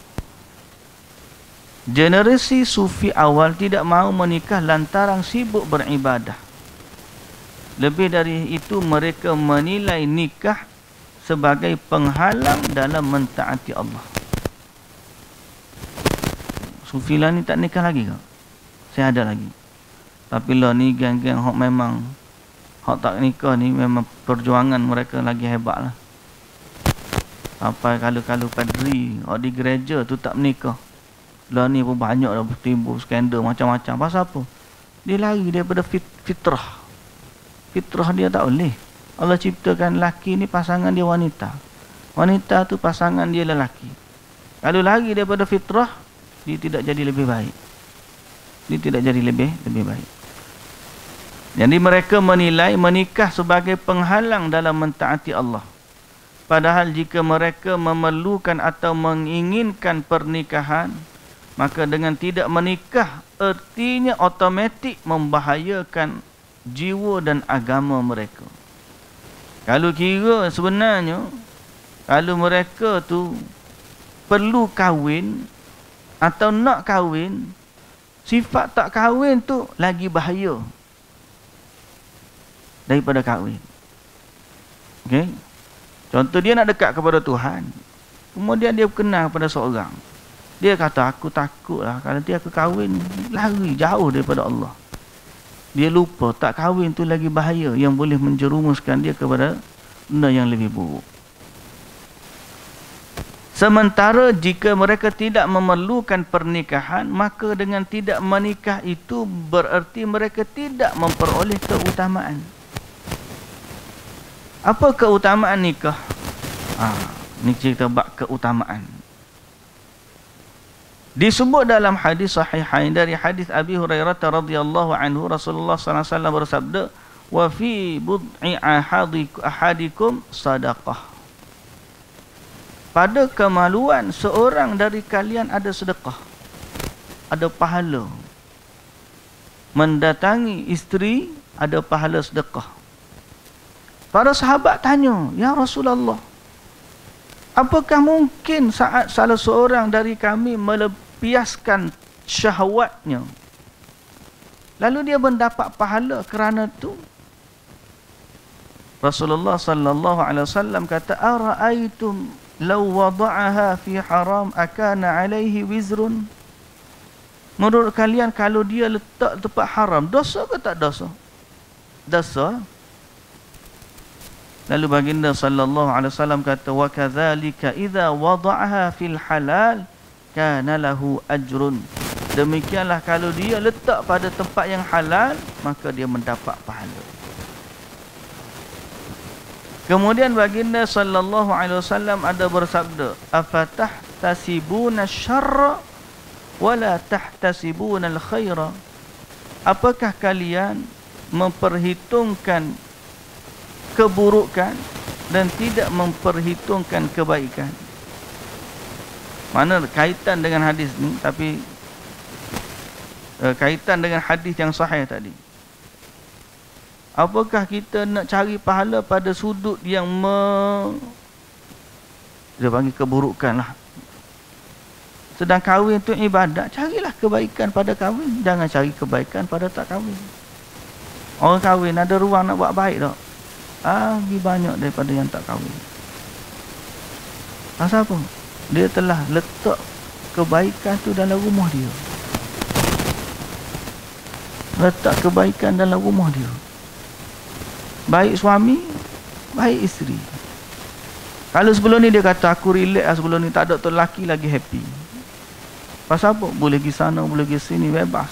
Generasi sufi awal tidak mahu menikah lantaran sibuk beribadah. Lebih dari itu, mereka menilai nikah sebagai penghalang dalam mentaati Allah. Sufi lah ni tak nikah lagi ke? Saya ada lagi. Tapi lah ni geng-geng hok memang hok tak nikah ni memang perjuangan mereka lagi hebat lah. Sampai kalau padri hok di gereja tu tak menikah. Lah ni pun banyak dah timbul skandal macam-macam. Pasal apa? Dia lari daripada fitrah. Fitrah dia tak boleh. Allah ciptakan lelaki ni pasangan dia wanita. Wanita tu pasangan dia lelaki. Kalau lari daripada fitrah, dia tidak jadi lebih baik. Dia tidak jadi lebih baik. Jadi mereka menilai menikah sebagai penghalang dalam mentaati Allah. Padahal jika mereka memerlukan atau menginginkan pernikahan, maka dengan tidak menikah ertinya automatik membahayakan jiwa dan agama mereka. Kalau kira sebenarnya kalau mereka tu perlu kahwin atau nak kahwin, sifat tak kahwin tu lagi bahaya daripada kahwin. Okey. Contoh dia nak dekat kepada Tuhan, kemudian dia kenal kepada seorang. Dia kata, aku takutlah kalau nanti aku kahwin lari jauh daripada Allah. Dia lupa tak kahwin tu lagi bahaya yang boleh menjerumuskan dia kepada benda yang lebih buruk. Sementara jika mereka tidak memerlukan pernikahan, maka dengan tidak menikah itu bererti mereka tidak memperoleh keutamaan. Apa keutamaan nikah? Ni cerita bab keutamaan. Disebut dalam hadis sahihain dari hadis Abi Hurairah radhiyallahu anhu, Rasulullah sallallahu alaihi wasallam bersabda, "Wa fi bud'i ahadikum sadaqah." Pada kemaluan seorang dari kalian ada sedekah, ada pahala. Mendatangi isteri ada pahala sedekah. Para sahabat tanya, "Ya Rasulullah, apakah mungkin saat salah seorang dari kami melampiaskan syahwatnya, lalu dia mendapat pahala kerana itu?" Rasulullah sallallahu alaihi wasallam kata, "Ara'aitum law wada'aha fi haram akana alaihi wizrun?" Menurut kalian kalau dia letak tempat haram, dosa ke tak dosa? Dosa. Lalu baginda sallallahu alaihi wasallam kata, "Wa kadzalika idza wada'aha fil halal kana lahu ajrun." Demikianlah kalau dia letak pada tempat yang halal, maka dia mendapat pahala. Kemudian baginda sallallahu alaihi wasallam ada bersabda, "Afatahtasibuna syarra wala tahtasibuna al-khaira?" Apakah kalian memperhitungkan keburukan dan tidak memperhitungkan kebaikan? Mana kaitan dengan hadis ni, tapi kaitan dengan hadis yang sahih tadi. Apakah kita nak cari pahala pada sudut yang dia panggil keburukan lah. Sedang kahwin tu ibadat, carilah kebaikan pada kahwin, jangan cari kebaikan pada tak kahwin. Orang kahwin ada ruang nak buat baik tak? Lagi banyak daripada yang tak kahwin. Pasal apa? Dia telah letak kebaikan tu dalam rumah dia. Letak kebaikan dalam rumah dia. Baik suami, baik isteri. Kalau sebelum ni dia kata, aku relax sebelum ni, tak ada tu lelaki lagi happy. Pasal apa? Boleh pergi sana, boleh pergi sini, bebas.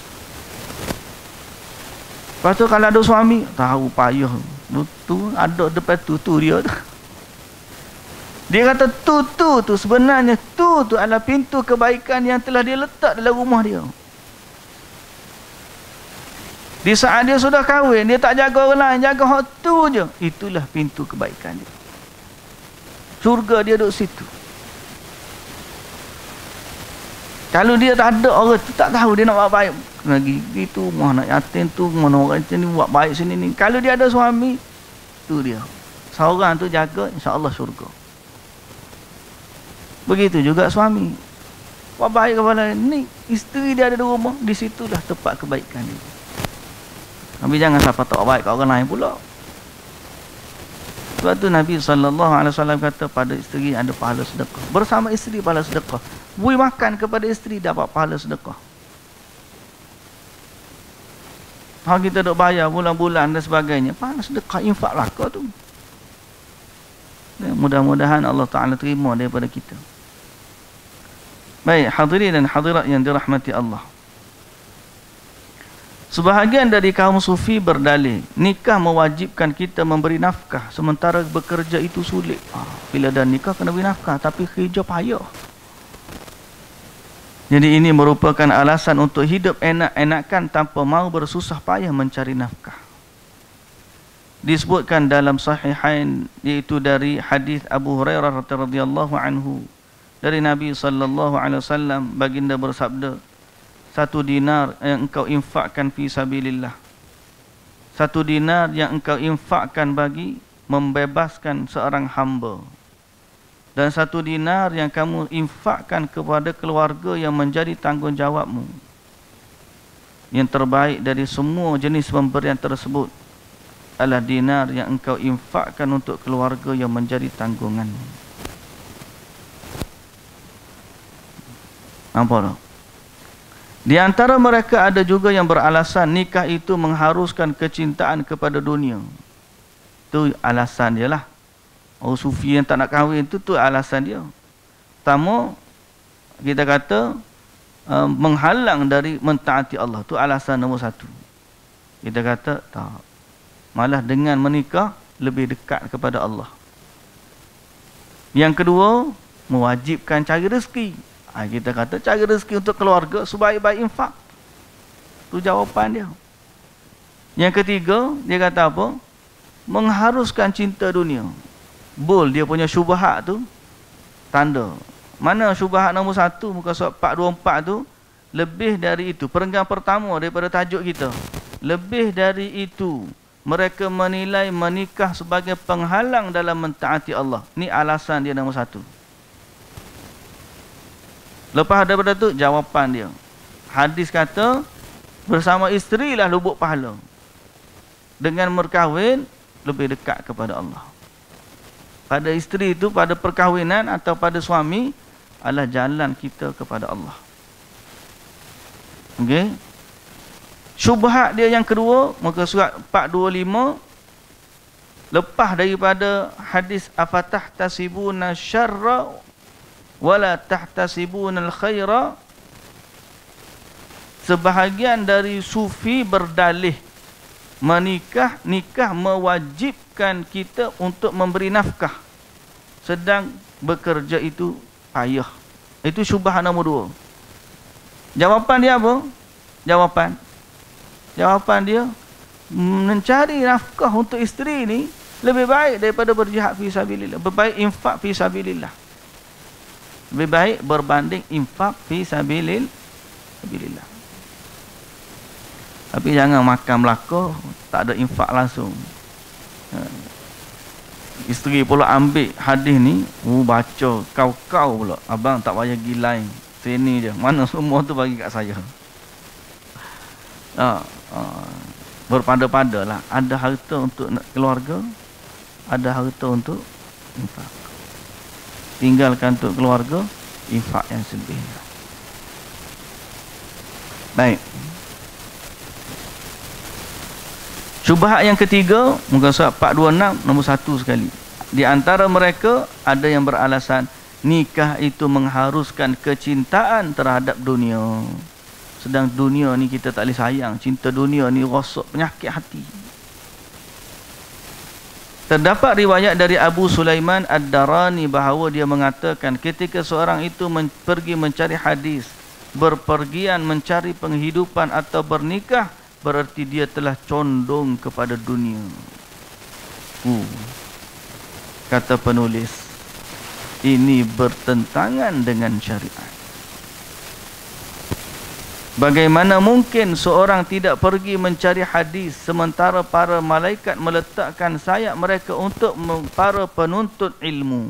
Lepas tu kalau ada suami, tahu payah. Tu ada depan tu dia tu. Dia kata tu sebenarnya tu adalah pintu kebaikan yang telah dia letak dalam rumah dia. Di saat dia sudah kahwin, dia tak jaga orang lain, jaga hak tu je. Itulah pintu kebaikan dia. Surga dia duduk situ. Kalau dia tak ada orang tu, tak tahu dia nak buat baik. Kena gigi tu, mana nak yatim tu, mana orang sini buat baik sini ni. Kalau dia ada suami, tu dia. Seorang tu jaga, insya-Allah surga. Begitu juga suami. Buat baik kepada ni, isteri dia ada di rumah, di situlah tempat kebaikan dia. Tapi jangan siapa tak baik kat orang lain pula. Sebab tu Nabi SAW kata pada isteri ada pahala sedekah. Bersama isteri pahala sedekah. Bui makan kepada isteri dapat pahala sedekah. Kalau kita duk bayar bulan-bulan dan sebagainya, pahala sedekah, infak belaka tu. Mudah-mudahan Allah Ta'ala terima daripada kita. Baik, hadirin dan hadirat yang dirahmati Allah. Sebahagian dari kaum sufi berdalih, nikah mewajibkan kita memberi nafkah, sementara bekerja itu sulit. Bila dah nikah kena beri nafkah, tapi kerja payah. Jadi ini merupakan alasan untuk hidup enak-enakan tanpa mahu bersusah payah mencari nafkah. Disebutkan dalam Sahihain, iaitu dari hadis Abu Hurairah radhiyallahu anhu, dari Nabi sallallahu alaihi wasallam, baginda bersabda, 1 dinar yang engkau infakkan fi sabilillah, 1 dinar yang engkau infakkan bagi membebaskan seorang hamba, dan 1 dinar yang kamu infakkan kepada keluarga yang menjadi tanggungjawabmu. Yang terbaik dari semua jenis pemberian tersebut adalah dinar yang engkau infakkan untuk keluarga yang menjadi tanggunganmu. Nampak tak? Di antara mereka ada juga yang beralasan nikah itu mengharuskan kecintaan kepada dunia. Itu alasan dia lah. Orang sufi yang tak nak kahwin tu alasan dia. Pertama, kita kata menghalang dari mentaati Allah. Tu alasan nombor 1. Kita kata tak. Malah dengan menikah lebih dekat kepada Allah. Yang kedua, mewajibkan cari rezeki. Kita kata cari rezeki untuk keluarga, sebaik-baik infak. Tu jawapan dia. Yang ketiga, dia kata apa? Mengharuskan cinta dunia. Dia punya syubhat tu tanda. Mana syubhat nombor 1 muka surat 424 tu? Lebih dari itu, perenggan pertama daripada tajuk kita. Lebih dari itu, mereka menilai menikah sebagai penghalang dalam mentaati Allah. Ni alasan dia nombor 1. Lepas daripada tu, jawapan dia. Hadis kata, bersama isteri lah lubuk pahala. Dengan berkahwin, lebih dekat kepada Allah. Pada isteri itu, pada perkahwinan atau pada suami, adalah jalan kita kepada Allah. Okey? Syubhat dia yang kedua, muka surat 425, lepas daripada hadis afatah tasibuna syarra wala tahtasibunal khaira, sebahagian dari sufi berdalih nikah mewajibkan kita untuk memberi nafkah, sedang bekerja itu payah. Itu syubhat nombor 2. Jawapan dia apa? Jawapan dia, mencari nafkah untuk isteri ni lebih baik daripada berjihad fi sabilillah, lebih baik infak fi sabilillah, lebih baik berbanding infak fi sabilillah. Tapi jangan makan belaka, tak ada infak langsung. Isteri pula ambil hadis ni, baca kau pula, abang tak payah pergi lain, sini je, mana semua tu bagi kat saya. Berpada-pada lah. Ada harta untuk keluarga, ada harta untuk infak. Tinggalkan untuk keluarga, infak yang selebih. Baik. Syubhat yang ketiga, muka surat 426 nombor 1 sekali. Di antara mereka ada yang beralasan nikah itu mengharuskan kecintaan terhadap dunia. Sedang dunia ni kita tak boleh sayang. Cinta dunia ni rosak, penyakit hati. Terdapat riwayat dari Abu Sulaiman Ad-Darani bahawa dia mengatakan ketika seorang itu pergi mencari hadis, berpergian mencari penghidupan atau bernikah, berarti dia telah condong kepada dunia. Kata penulis, ini bertentangan dengan syariat. Bagaimana mungkin seorang tidak pergi mencari hadis sementara para malaikat meletakkan sayap mereka untuk para penuntut ilmu?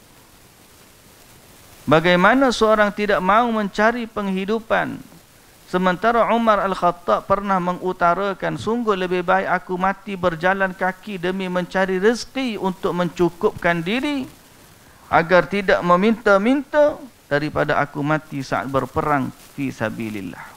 Bagaimana seorang tidak mahu mencari penghidupan sementara Umar Al-Khattab pernah mengutarakan, sungguh lebih baik aku mati berjalan kaki demi mencari rezeki untuk mencukupkan diri agar tidak meminta-minta daripada aku mati saat berperang fi sabilillah.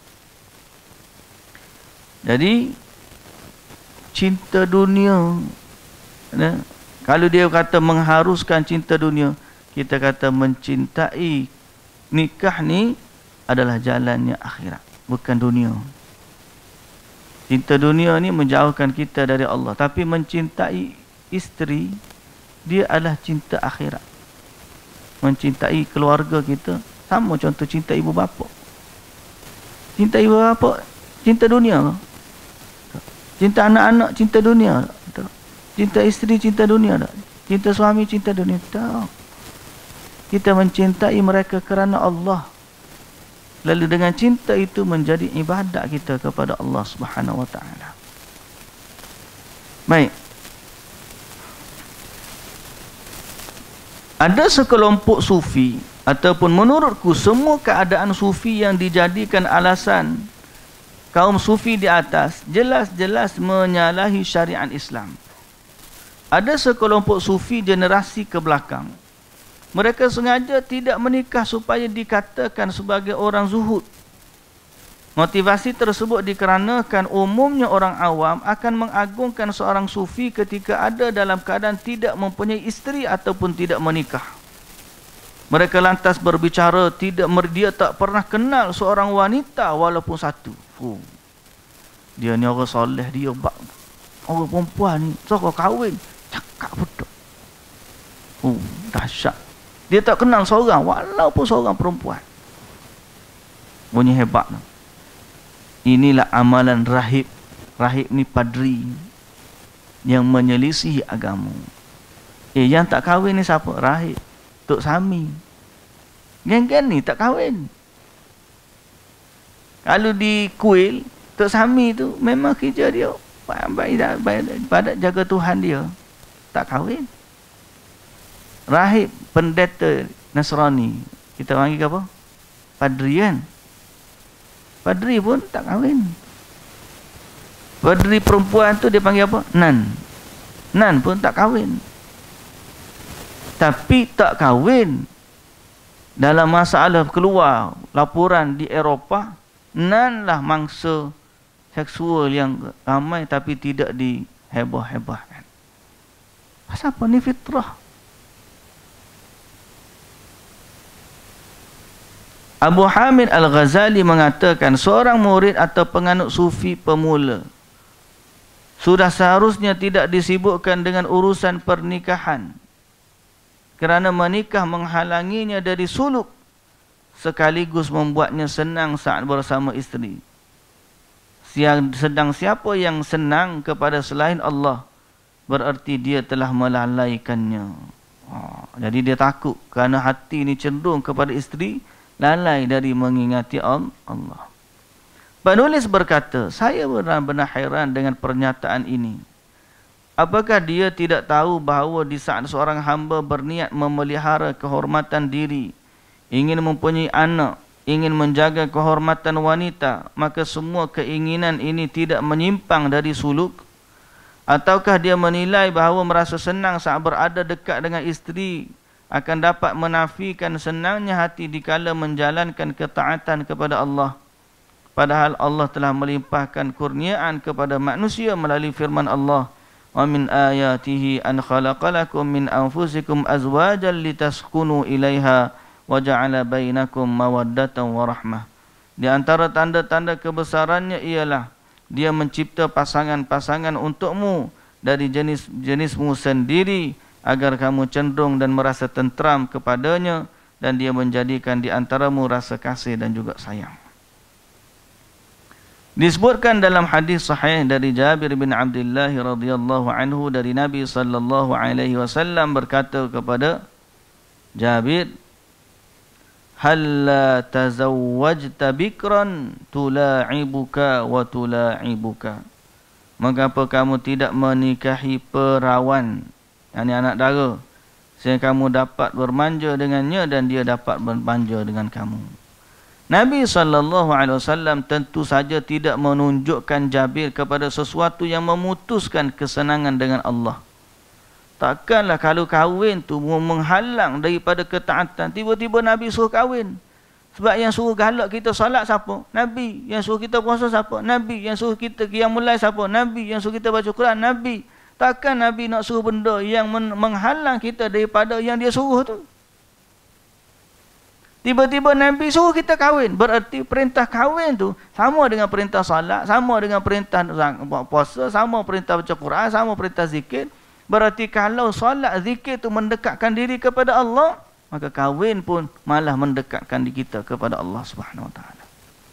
Jadi cinta dunia, kalau dia kata mengharuskan cinta dunia, kita kata mencintai nikah ni adalah jalannya akhirat, bukan dunia. Cinta dunia ni menjauhkan kita dari Allah, tapi mencintai isteri, dia adalah cinta akhirat. Mencintai keluarga kita sama contoh cinta ibu bapa. Cinta ibu bapa cinta dunia ke? Cinta anak-anak cinta dunia tak? Cinta isteri cinta dunia tak? Cinta suami cinta dunia tak? Kita mencintai mereka kerana Allah. Lalu dengan cinta itu menjadi ibadat kita kepada Allah Subhanahu wa taala. Baik. Ada sekelompok sufi, ataupun menurutku semua keadaan sufi yang dijadikan alasan kaum sufi di atas jelas-jelas menyalahi syariat Islam. Ada sekelompok sufi generasi ke belakang, mereka sengaja tidak menikah supaya dikatakan sebagai orang zuhud. Motivasi tersebut dikarenakan umumnya orang awam akan mengagungkan seorang sufi ketika ada dalam keadaan tidak mempunyai isteri ataupun tidak menikah. Mereka lantas berbicara, dia tak pernah kenal seorang wanita walaupun satu. Dia ni orang soleh, dia orang perempuan ni, so kau kahwin, cakap betul. Dahsyat. Dia tak kenal seorang walaupun seorang perempuan. Bunyi hebat tu. Inilah amalan rahib. Rahib ni padri yang menyelisihi agama. Yang tak kahwin ni siapa? Rahib, Tok Sami. Geng-geng ni tak kahwin. Kalau di kuil, Tok Sami tu memang kerja dia baik jaga Tuhan dia, tak kahwin. Rahib, pendeta Nasrani, kita panggil apa? Padri kan? Padri pun tak kahwin. Padri perempuan tu dia panggil apa? Nan. Nan pun tak kahwin. Tapi tak kahwin, dalam masalah keluar laporan di Eropah, nan lah mangsa seksual yang ramai tapi tidak dihebah-hebahkan. Pasal apa? Ni fitrah. Abu Hamid Al-Ghazali mengatakan seorang murid atau penganut sufi pemula sudah seharusnya tidak disibukkan dengan urusan pernikahan, kerana menikah menghalanginya dari suluk sekaligus membuatnya senang saat bersama isteri. Sedang siapa yang senang kepada selain Allah, berarti dia telah melalaikannya. Jadi dia takut kerana hati ini cenderung kepada isteri, lalai dari mengingati Allah. Penulis berkata, saya benar-benar hairan dengan pernyataan ini. Apakah dia tidak tahu bahawa di saat seorang hamba berniat memelihara kehormatan diri, ingin mempunyai anak, ingin menjaga kehormatan wanita, maka semua keinginan ini tidak menyimpang dari suluk? Ataukah dia menilai bahawa merasa senang saat berada dekat dengan isteri akan dapat menafikan senangnya hati dikala menjalankan ketaatan kepada Allah, padahal Allah telah melimpahkan kurniaan kepada manusia melalui firman Allah, wa min ayatihi an khalaqalakum min anfusikum azwajan litaskunu ilaiha wa ja'ala bainakum mawaddatan wa rahmah. Di antara tanda-tanda kebesarannya ialah dia mencipta pasangan-pasangan untukmu dari jenismu sendiri agar kamu cenderung dan merasa tentram kepadanya dan dia menjadikan di antaramu rasa kasih dan juga sayang. Disebutkan dalam hadis sahih dari Jabir bin Abdullah radhiyallahu anhu dari Nabi sallallahu alaihi wasallam berkata kepada Jabir, "Halla tazawwajta bikran tula'ibuka wa tula'ibuka." Mengapa kamu tidak menikahi perawan, yakni anak dara, sehingga kamu dapat bermanja dengannya dan dia dapat bermanja dengan kamu. Nabi SAW tentu saja tidak menunjukkan Jabir kepada sesuatu yang memutuskan kesenangan dengan Allah. Takkanlah kalau kahwin tu menghalang daripada ketaatan, tiba-tiba Nabi suruh kahwin. Sebab yang suruh galak kita solat siapa? Nabi. Yang suruh kita puasa siapa? Nabi. Yang suruh kita qiyamul lail siapa? Nabi. Yang suruh kita baca Quran? Nabi. Takkan Nabi nak suruh benda yang menghalang kita daripada yang dia suruh tu? Tiba-tiba Nabi suruh kita kahwin. Berarti perintah kahwin tu sama dengan perintah salat, sama dengan perintah puasa, sama perintah baca Quran, sama perintah zikir. Berarti kalau salat, zikir tu mendekatkan diri kepada Allah, maka kahwin pun malah mendekatkan diri kita kepada Allah Subhanahu Wa Taala.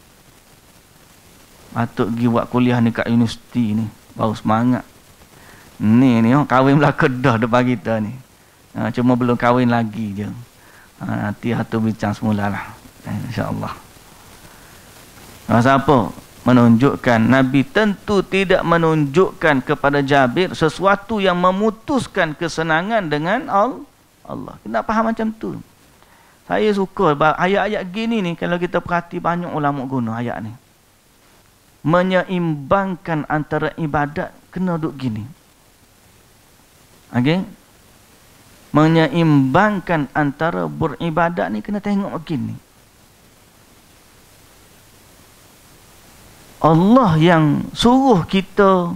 Patut pergi buat kuliah ni kat universiti ni, baru semangat. Ni kahwin belah kedah depan kita ni. Cuma belum kahwin lagi je. Nanti hatu bincang semulalah, insya-Allah. Masa apa? Menunjukkan Nabi tentu tidak menunjukkan kepada Jabir sesuatu yang memutuskan kesenangan dengan Allah. Kita faham macam tu. Saya suka ayat-ayat gini ni, kalau kita perhati banyak ulama guna ayat ni. Menyeimbangkan antara ibadat kena duduk gini. Okey? Menyeimbangkan antara beribadat ni kena tengok begini. Allah yang suruh kita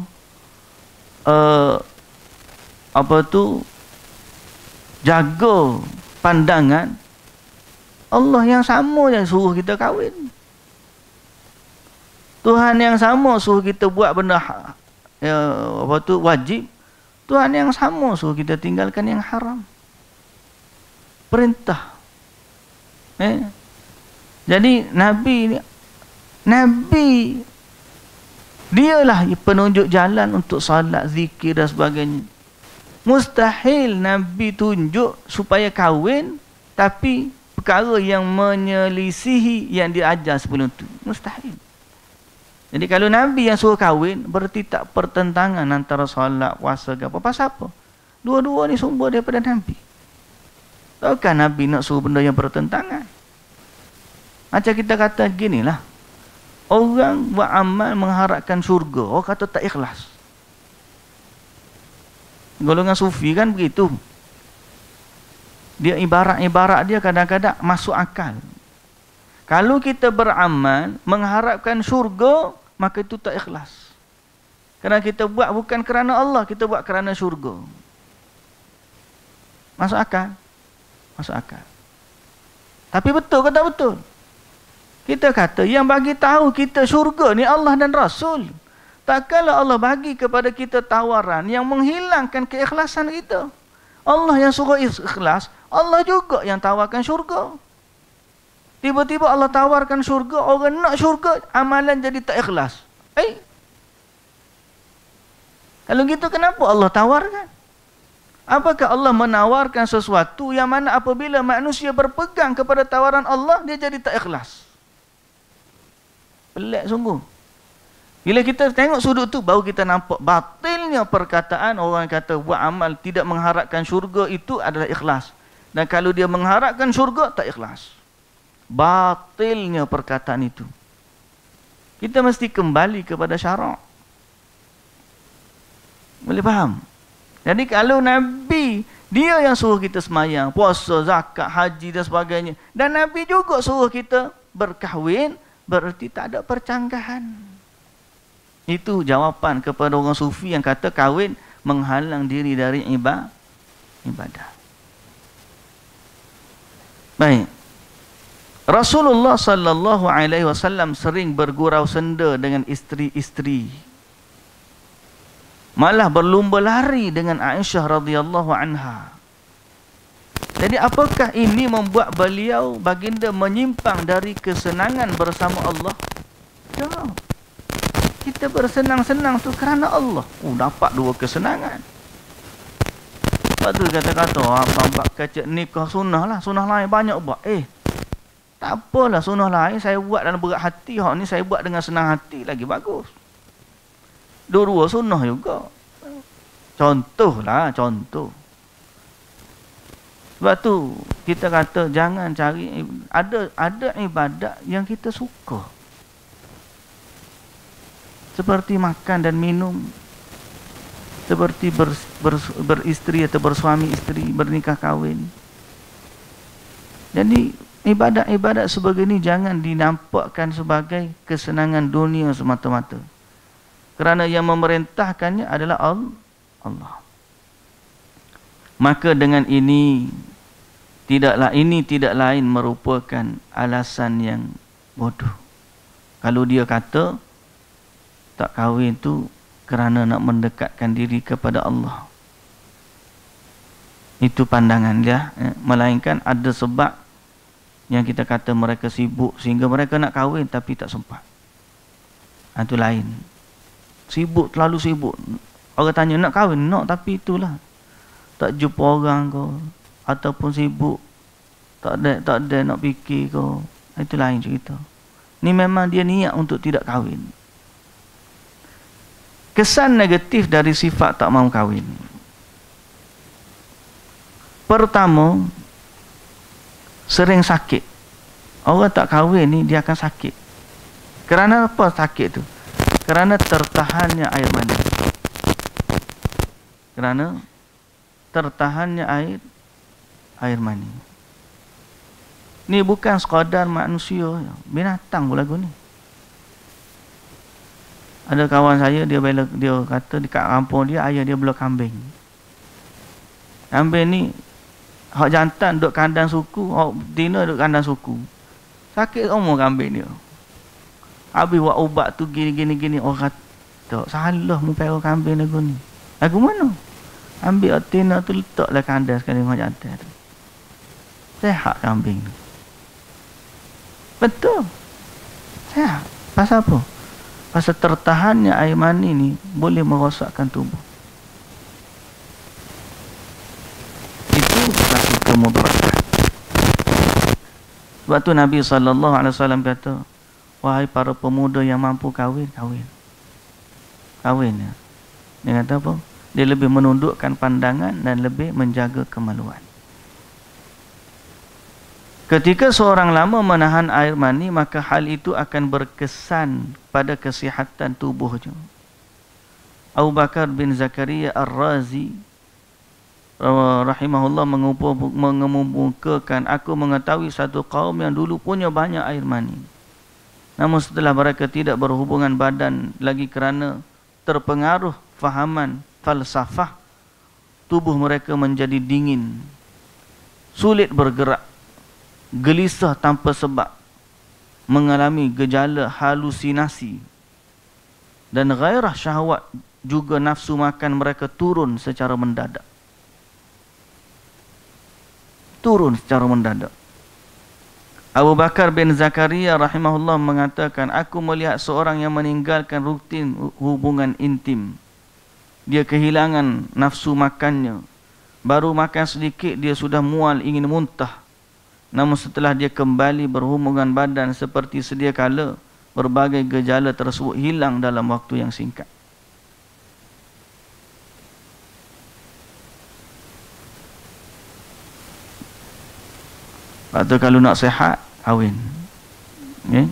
jaga pandangan, Allah yang sama yang suruh kita kahwin. Tuhan yang sama suruh kita buat benda wajib. Tuhan yang sama suruh kita tinggalkan yang haram. Perintah. Jadi Nabi dialah penunjuk jalan untuk salat, zikir dan sebagainya. Mustahil Nabi tunjuk supaya kahwin tapi perkara yang menyelisihi yang diajar sebelum itu. Mustahil. Jadi kalau Nabi yang suruh kahwin, berarti tak pertentangan antara solat, puasa ke apa. Pasal apa? Dua-dua ni sumber daripada Nabi. Takkan Nabi nak suruh benda yang bertentangan? Macam kita kata ginilah. Orang buat amal mengharapkan syurga, orang kata tak ikhlas. Golongan sufi kan begitu. Dia ibarat dia kadang-kadang masuk akal. Kalau kita beramal mengharapkan syurga, maka itu tak ikhlas. Kerana kita buat bukan kerana Allah, kita buat kerana syurga. Masuk akal? Masuk akal. Tapi betul ke tak betul? Kita kata yang bagi tahu kita syurga ni Allah dan Rasul. Takkanlah Allah bagi kepada kita tawaran yang menghilangkan keikhlasan kita. Allah yang suruh ikhlas, Allah juga yang tawarkan syurga. Tiba-tiba Allah tawarkan syurga, orang nak syurga, amalan jadi tak ikhlas. Kalau gitu kenapa Allah tawarkan? Apakah Allah menawarkan sesuatu yang mana apabila manusia berpegang kepada tawaran Allah, dia jadi tak ikhlas? Pelik sungguh. Bila kita tengok sudut tu, baru kita nampak batilnya perkataan orang yang kata buat amal tidak mengharapkan syurga itu adalah ikhlas. Dan kalau dia mengharapkan syurga, tak ikhlas. Batilnya perkataan itu. Kita mesti kembali kepada syarak. Boleh faham? Jadi kalau Nabi, dia yang suruh kita semayang, puasa, zakat, haji dan sebagainya. Dan Nabi juga suruh kita berkahwin, berarti tak ada percanggahan. Itu jawapan kepada orang sufi yang kata kahwin menghalang diri dari ibadah. Baik. Rasulullah sallallahu alaihi wasallam sering bergurau senda dengan isteri-isteri. malah berlumba lari dengan Aisyah radhiyallahu anha. Jadi apakah ini membuat beliau baginda menyimpang dari kesenangan bersama Allah? Tak. Kita bersenang-senang tu kerana Allah. Dapat dua kesenangan. Lepas tu kata-kata, abang kacak nikah sunnah lah. Sunnah lain banyak buat. Tak apalah sunnah lain saya buat dalam berat hati. Hak ni saya buat dengan senang hati lagi bagus. Dua-dua sunnah juga. Contohlah, contoh. Sebab tu kita kata jangan cari ada ibadat yang kita suka. Seperti makan dan minum. Seperti beristeri atau bersuami isteri, bernikah kahwin. Jadi ibadat-ibadat sebegini jangan dinampakkan sebagai kesenangan dunia semata-mata. Kerana yang memerintahkannya adalah Allah. Maka dengan ini tidak lain merupakan alasan yang bodoh. Kalau dia kata tak kahwin tu kerana nak mendekatkan diri kepada Allah. Itu pandangan dia. Melainkan ada sebab yang kita kata mereka sibuk sehingga mereka nak kahwin tapi tak sempat. Itu lain. Sibuk, terlalu sibuk. Orang tanya nak kahwin, nak, tapi itulah. Tak jumpa orang kau, ataupun sibuk, tak ada nak fikir kau. Itu lain cerita. Ni memang dia niat untuk tidak kahwin. Kesan negatif dari sifat tak mahu kahwin. Pertama, sering sakit. Orang tak kahwin ni dia akan sakit. Kerana apa sakit tu? Kerana tertahannya air mani. Kerana tertahannya air mani. Ni bukan sekadar manusia, binatang pun lagu ni. Ada kawan saya, dia kata dekat kampung dia, ayah dia bela kambing. Kambing ni hak jantan duduk kandang suku, hak betina duduk kandang suku. Sakit semua kambing dia. Habis buat ubat tu gini. Orang kata salah mu perah kambing lagu ni. Lagu mana? Ambil betina tu letaklah kandang sekali hak jantan tu. Sehat kambing tu. Betul. Sehat. Pasal apa? Pasal tertahannya air mani ni boleh merosakkan tubuh. Itu satu kemudaratan. Sebab tu Nabi SAW kata, wahai para pemuda yang mampu kahwin. Kahwin ya. Dia kata apa? Dia lebih menundukkan pandangan dan lebih menjaga kemaluan. Ketika seorang lama menahan air mani, maka hal itu akan berkesan pada kesihatan tubuhnya. Abu Bakar bin Zakaria Ar-Razi rahimahullah mengemukakan, aku mengetahui satu kaum yang dulu punya banyak air mani. Namun setelah mereka tidak berhubungan badan lagi kerana terpengaruh fahaman falsafah, tubuh mereka menjadi dingin, sulit bergerak, gelisah tanpa sebab, mengalami gejala halusinasi, dan gairah syahwat juga nafsu makan mereka turun secara mendadak. Abu Bakar bin Zakaria rahimahullah mengatakan, aku melihat seorang yang meninggalkan rutin hubungan intim. Dia kehilangan nafsu makannya. Baru makan sedikit dia sudah mual ingin muntah. Namun setelah dia kembali berhubungan badan seperti sedia kala, berbagai gejala tersebut hilang dalam waktu yang singkat. Atau kalau nak sihat, kahwin. Okay.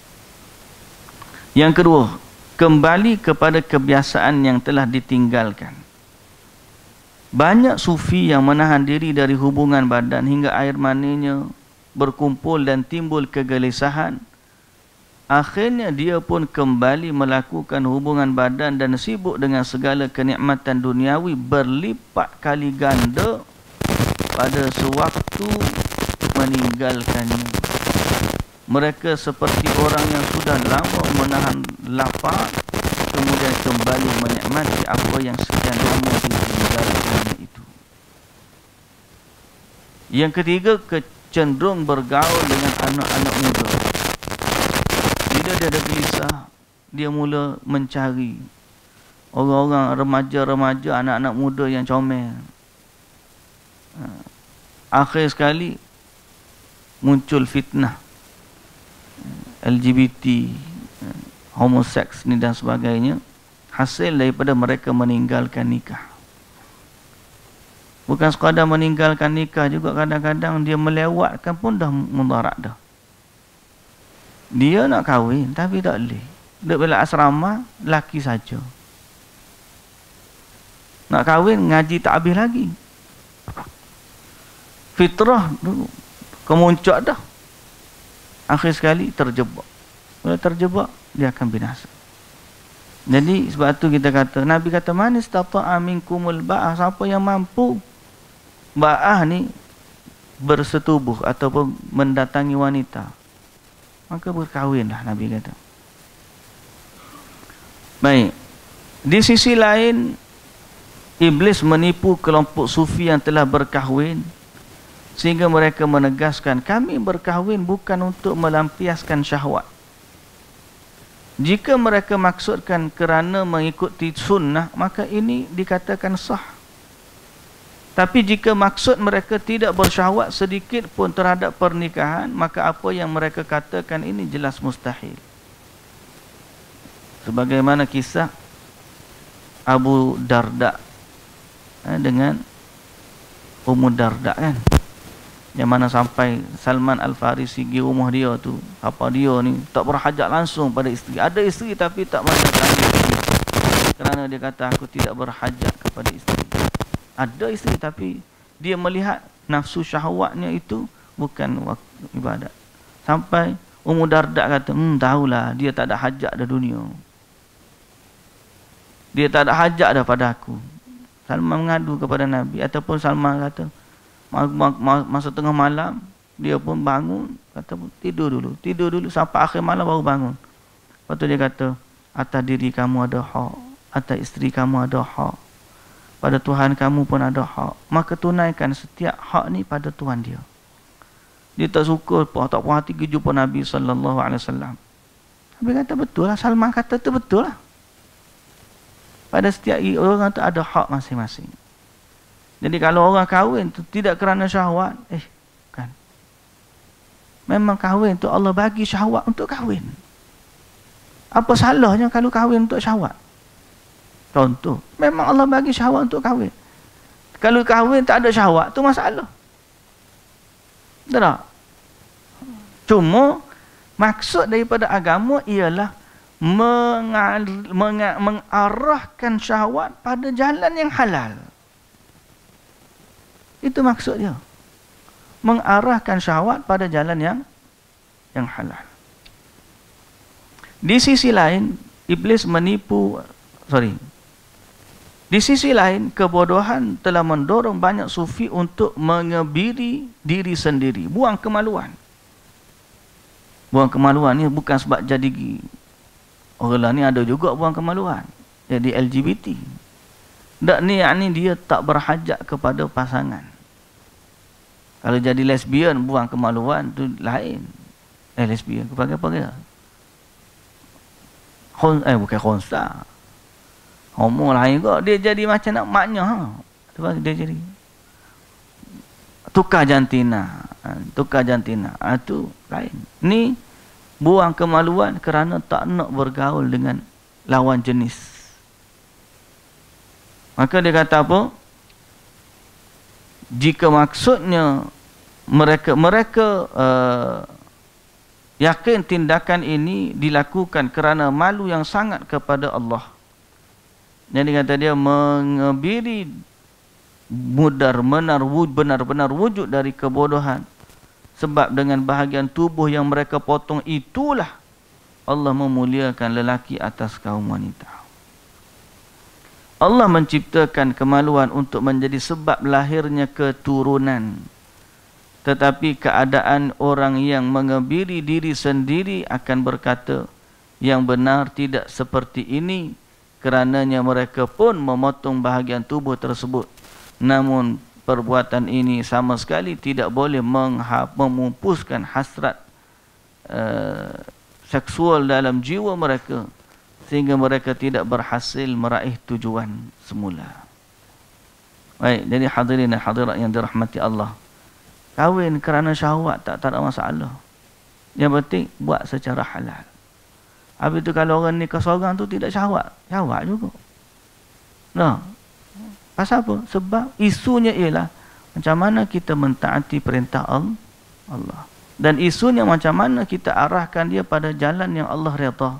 Yang kedua, kembali kepada kebiasaan yang telah ditinggalkan. Banyak sufi yang menahan diri dari hubungan badan hingga air maninya berkumpul dan timbul kegelisahan. Akhirnya dia pun kembali melakukan hubungan badan dan sibuk dengan segala kenikmatan duniawi berlipat kali ganda pada sewaktu meninggalkannya. Mereka seperti orang yang sudah lama menahan lapar kemudian kembali menikmati apa yang sekian lama ditinggalkannya itu. Yang ketiga, cenderung bergaul dengan anak-anak muda. Bila dia ada gelisah, dia mula mencari orang-orang remaja-remaja, anak-anak muda yang comel. Akhir sekali muncul fitnah LGBT, homoseks ni dan sebagainya, hasil daripada mereka meninggalkan nikah. Bukan sekadar meninggalkan nikah, juga kadang-kadang dia melewatkan pun dah mudarat dah. Dia nak kahwin tapi tak boleh. Duduk bela asrama, laki saja. Nak kahwin, ngaji tak habis lagi. Fitrah kemuncak dah. Akhir sekali terjebak. Bila terjebak, dia akan binasa. Jadi sebab tu kita kata, Nabi kata, man istata'a minkumul ba'ah, siapa yang mampu ba'ah ni bersetubuh ataupun mendatangi wanita, maka berkahwinlah, Nabi kata. Baik. Di sisi lain, iblis menipu kelompok sufi yang telah berkahwin, sehingga mereka menegaskan, kami berkahwin bukan untuk melampiaskan syahwat. Jika mereka maksudkan kerana mengikuti sunnah, maka ini dikatakan sah. Tapi jika maksud mereka tidak bersyahwat sedikit pun terhadap pernikahan, maka apa yang mereka katakan ini jelas mustahil. Sebagaimana kisah Abu Darda dengan Ummu Darda kan, yang mana sampai Salman Al-Farisi pergi rumah dia tu, apa dia ni tak berhajat langsung pada isteri. Ada isteri tapi tak mendatangi isteri, kerana dia kata, aku tidak berhajat kepada isteri. Ada isteri tapi dia melihat nafsu syahwatnya itu bukan ibadat. Sampai Ummu Darda kata, tahulah dia tak ada hajat dah dunia. Dia tak ada hajat dah pada aku. Salman mengadu kepada Nabi, ataupun Salman kata, masa tengah malam dia pun bangun, kata tidur dulu sampai akhir malam baru bangun. Lepas tu dia kata, atas diri kamu ada hak, atas isteri kamu ada hak, pada Tuhan kamu pun ada hak, maka tunaikan setiap hak ni pada Tuhan dia. Dia tak suka, tak puas hati jumpa Nabi SAW. Nabi kata, betul lah, Salman kata tu betul lah. Pada setiap orang tu ada hak masing-masing. Jadi kalau orang kahwin tu tidak kerana syahwat, kan. Memang kahwin tu Allah bagi syahwat untuk kahwin. Apa salahnya kalau kahwin untuk syahwat? Contoh, memang Allah bagi syahwat untuk kahwin. Kalau kahwin tak ada syahwat, tu masalah. Tak? Cuma maksud daripada agama ialah mengarahkan syahwat pada jalan yang halal. Itu maksud dia. Mengarahkan syahwat pada jalan yang halal. Di sisi lain, iblis menipu, Di sisi lain, kebodohan telah mendorong banyak sufi untuk mengebiri diri sendiri. Buang kemaluan. Buang kemaluan ni bukan sebab jadi orang lain, ni ada juga buang kemaluan. Jadi LGBT. Tak ni, yakni dia tak berhajat kepada pasangan. Kalau jadi lesbian, buang kemaluan tu lain. Lesbian, kepada apa dia? Bukan khonsa. Homo lain juga. Dia jadi macam nak maknya. Dia jadi tukar jantina. Tukar jantina. Itu lain. Ni buang kemaluan kerana tak nak bergaul dengan lawan jenis. Maka dia kata apa? Jika maksudnya mereka yakin tindakan ini dilakukan kerana malu yang sangat kepada Allah. Jadi kata dia mengebiri benar-benar wujud dari kebodohan. Sebab dengan bahagian tubuh yang mereka potong itulah Allah memuliakan lelaki atas kaum wanita. Allah menciptakan kemaluan untuk menjadi sebab lahirnya keturunan. Tetapi keadaan orang yang mengebiri diri sendiri akan berkata, yang benar tidak seperti ini, kerananya mereka pun memotong bahagian tubuh tersebut. Namun perbuatan ini sama sekali tidak boleh memupuskan hasrat seksual dalam jiwa mereka, sehingga mereka tidak berhasil meraih tujuan semula. Baik, jadi hadirin dan hadirat yang dirahmati Allah, kahwin kerana syahwat tak ada masalah. Yang penting buat secara halal. Habis tu kalau orang nikah seorang tu tidak syahwat, syahwat juga. Nah, pasal apa? Sebab isunya ialah macam mana kita mentaati perintah Allah. Dan isunya macam mana kita arahkan dia pada jalan yang Allah redha.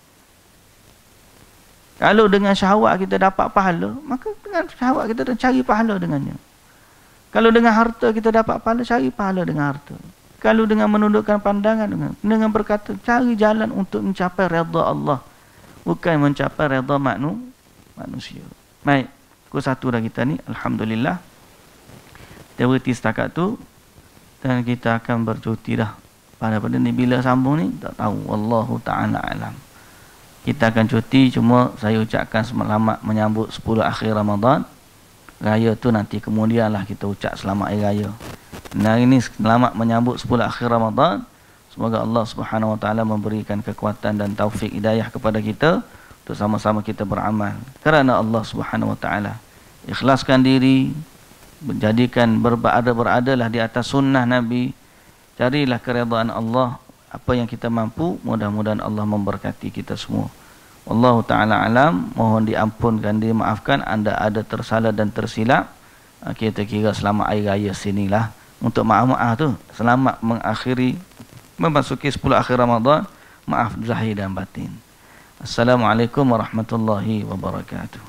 Kalau dengan syahwat kita dapat pahala, maka dengan syahwat kita cari pahala dengannya. Kalau dengan harta kita dapat pahala, cari pahala dengan harta. Kalau dengan menundukkan pandangan, dengan berkata, cari jalan untuk mencapai redha Allah, bukan mencapai redha manusia. Baik, pukul 1 dah kita ni, alhamdulillah. Kita berhenti setakat tu, dan kita akan bercuti dah. Pada ni bila sambung ni tak tahu, wallahu taala alam. Kita akan cuti, cuma saya ucapkan selamat menyambut 10 akhir Ramadan. Raya tu nanti kemudianlah kita ucap selamat hari raya. Dan hari ini selamat menyambut 10 akhir Ramadan. Semoga Allah Subhanahu wa taala memberikan kekuatan dan taufik hidayah kepada kita untuk sama-sama kita beramal kerana Allah Subhanahu wa taala. Ikhlaskan diri, menjadikan beradalah di atas sunnah Nabi. Carilah keredaan Allah. Apa yang kita mampu, mudah-mudahan Allah memberkati kita semua. Wallahu ta'ala alam. Mohon diampunkan, dimaafkan anda ada tersalah dan tersilap. Kita kira selamat hari raya sinilah. Untuk maaf-maaf tu, selamat mengakhiri, memasuki 10 akhir Ramadan. Maaf zahir dan batin. Assalamualaikum warahmatullahi wabarakatuh.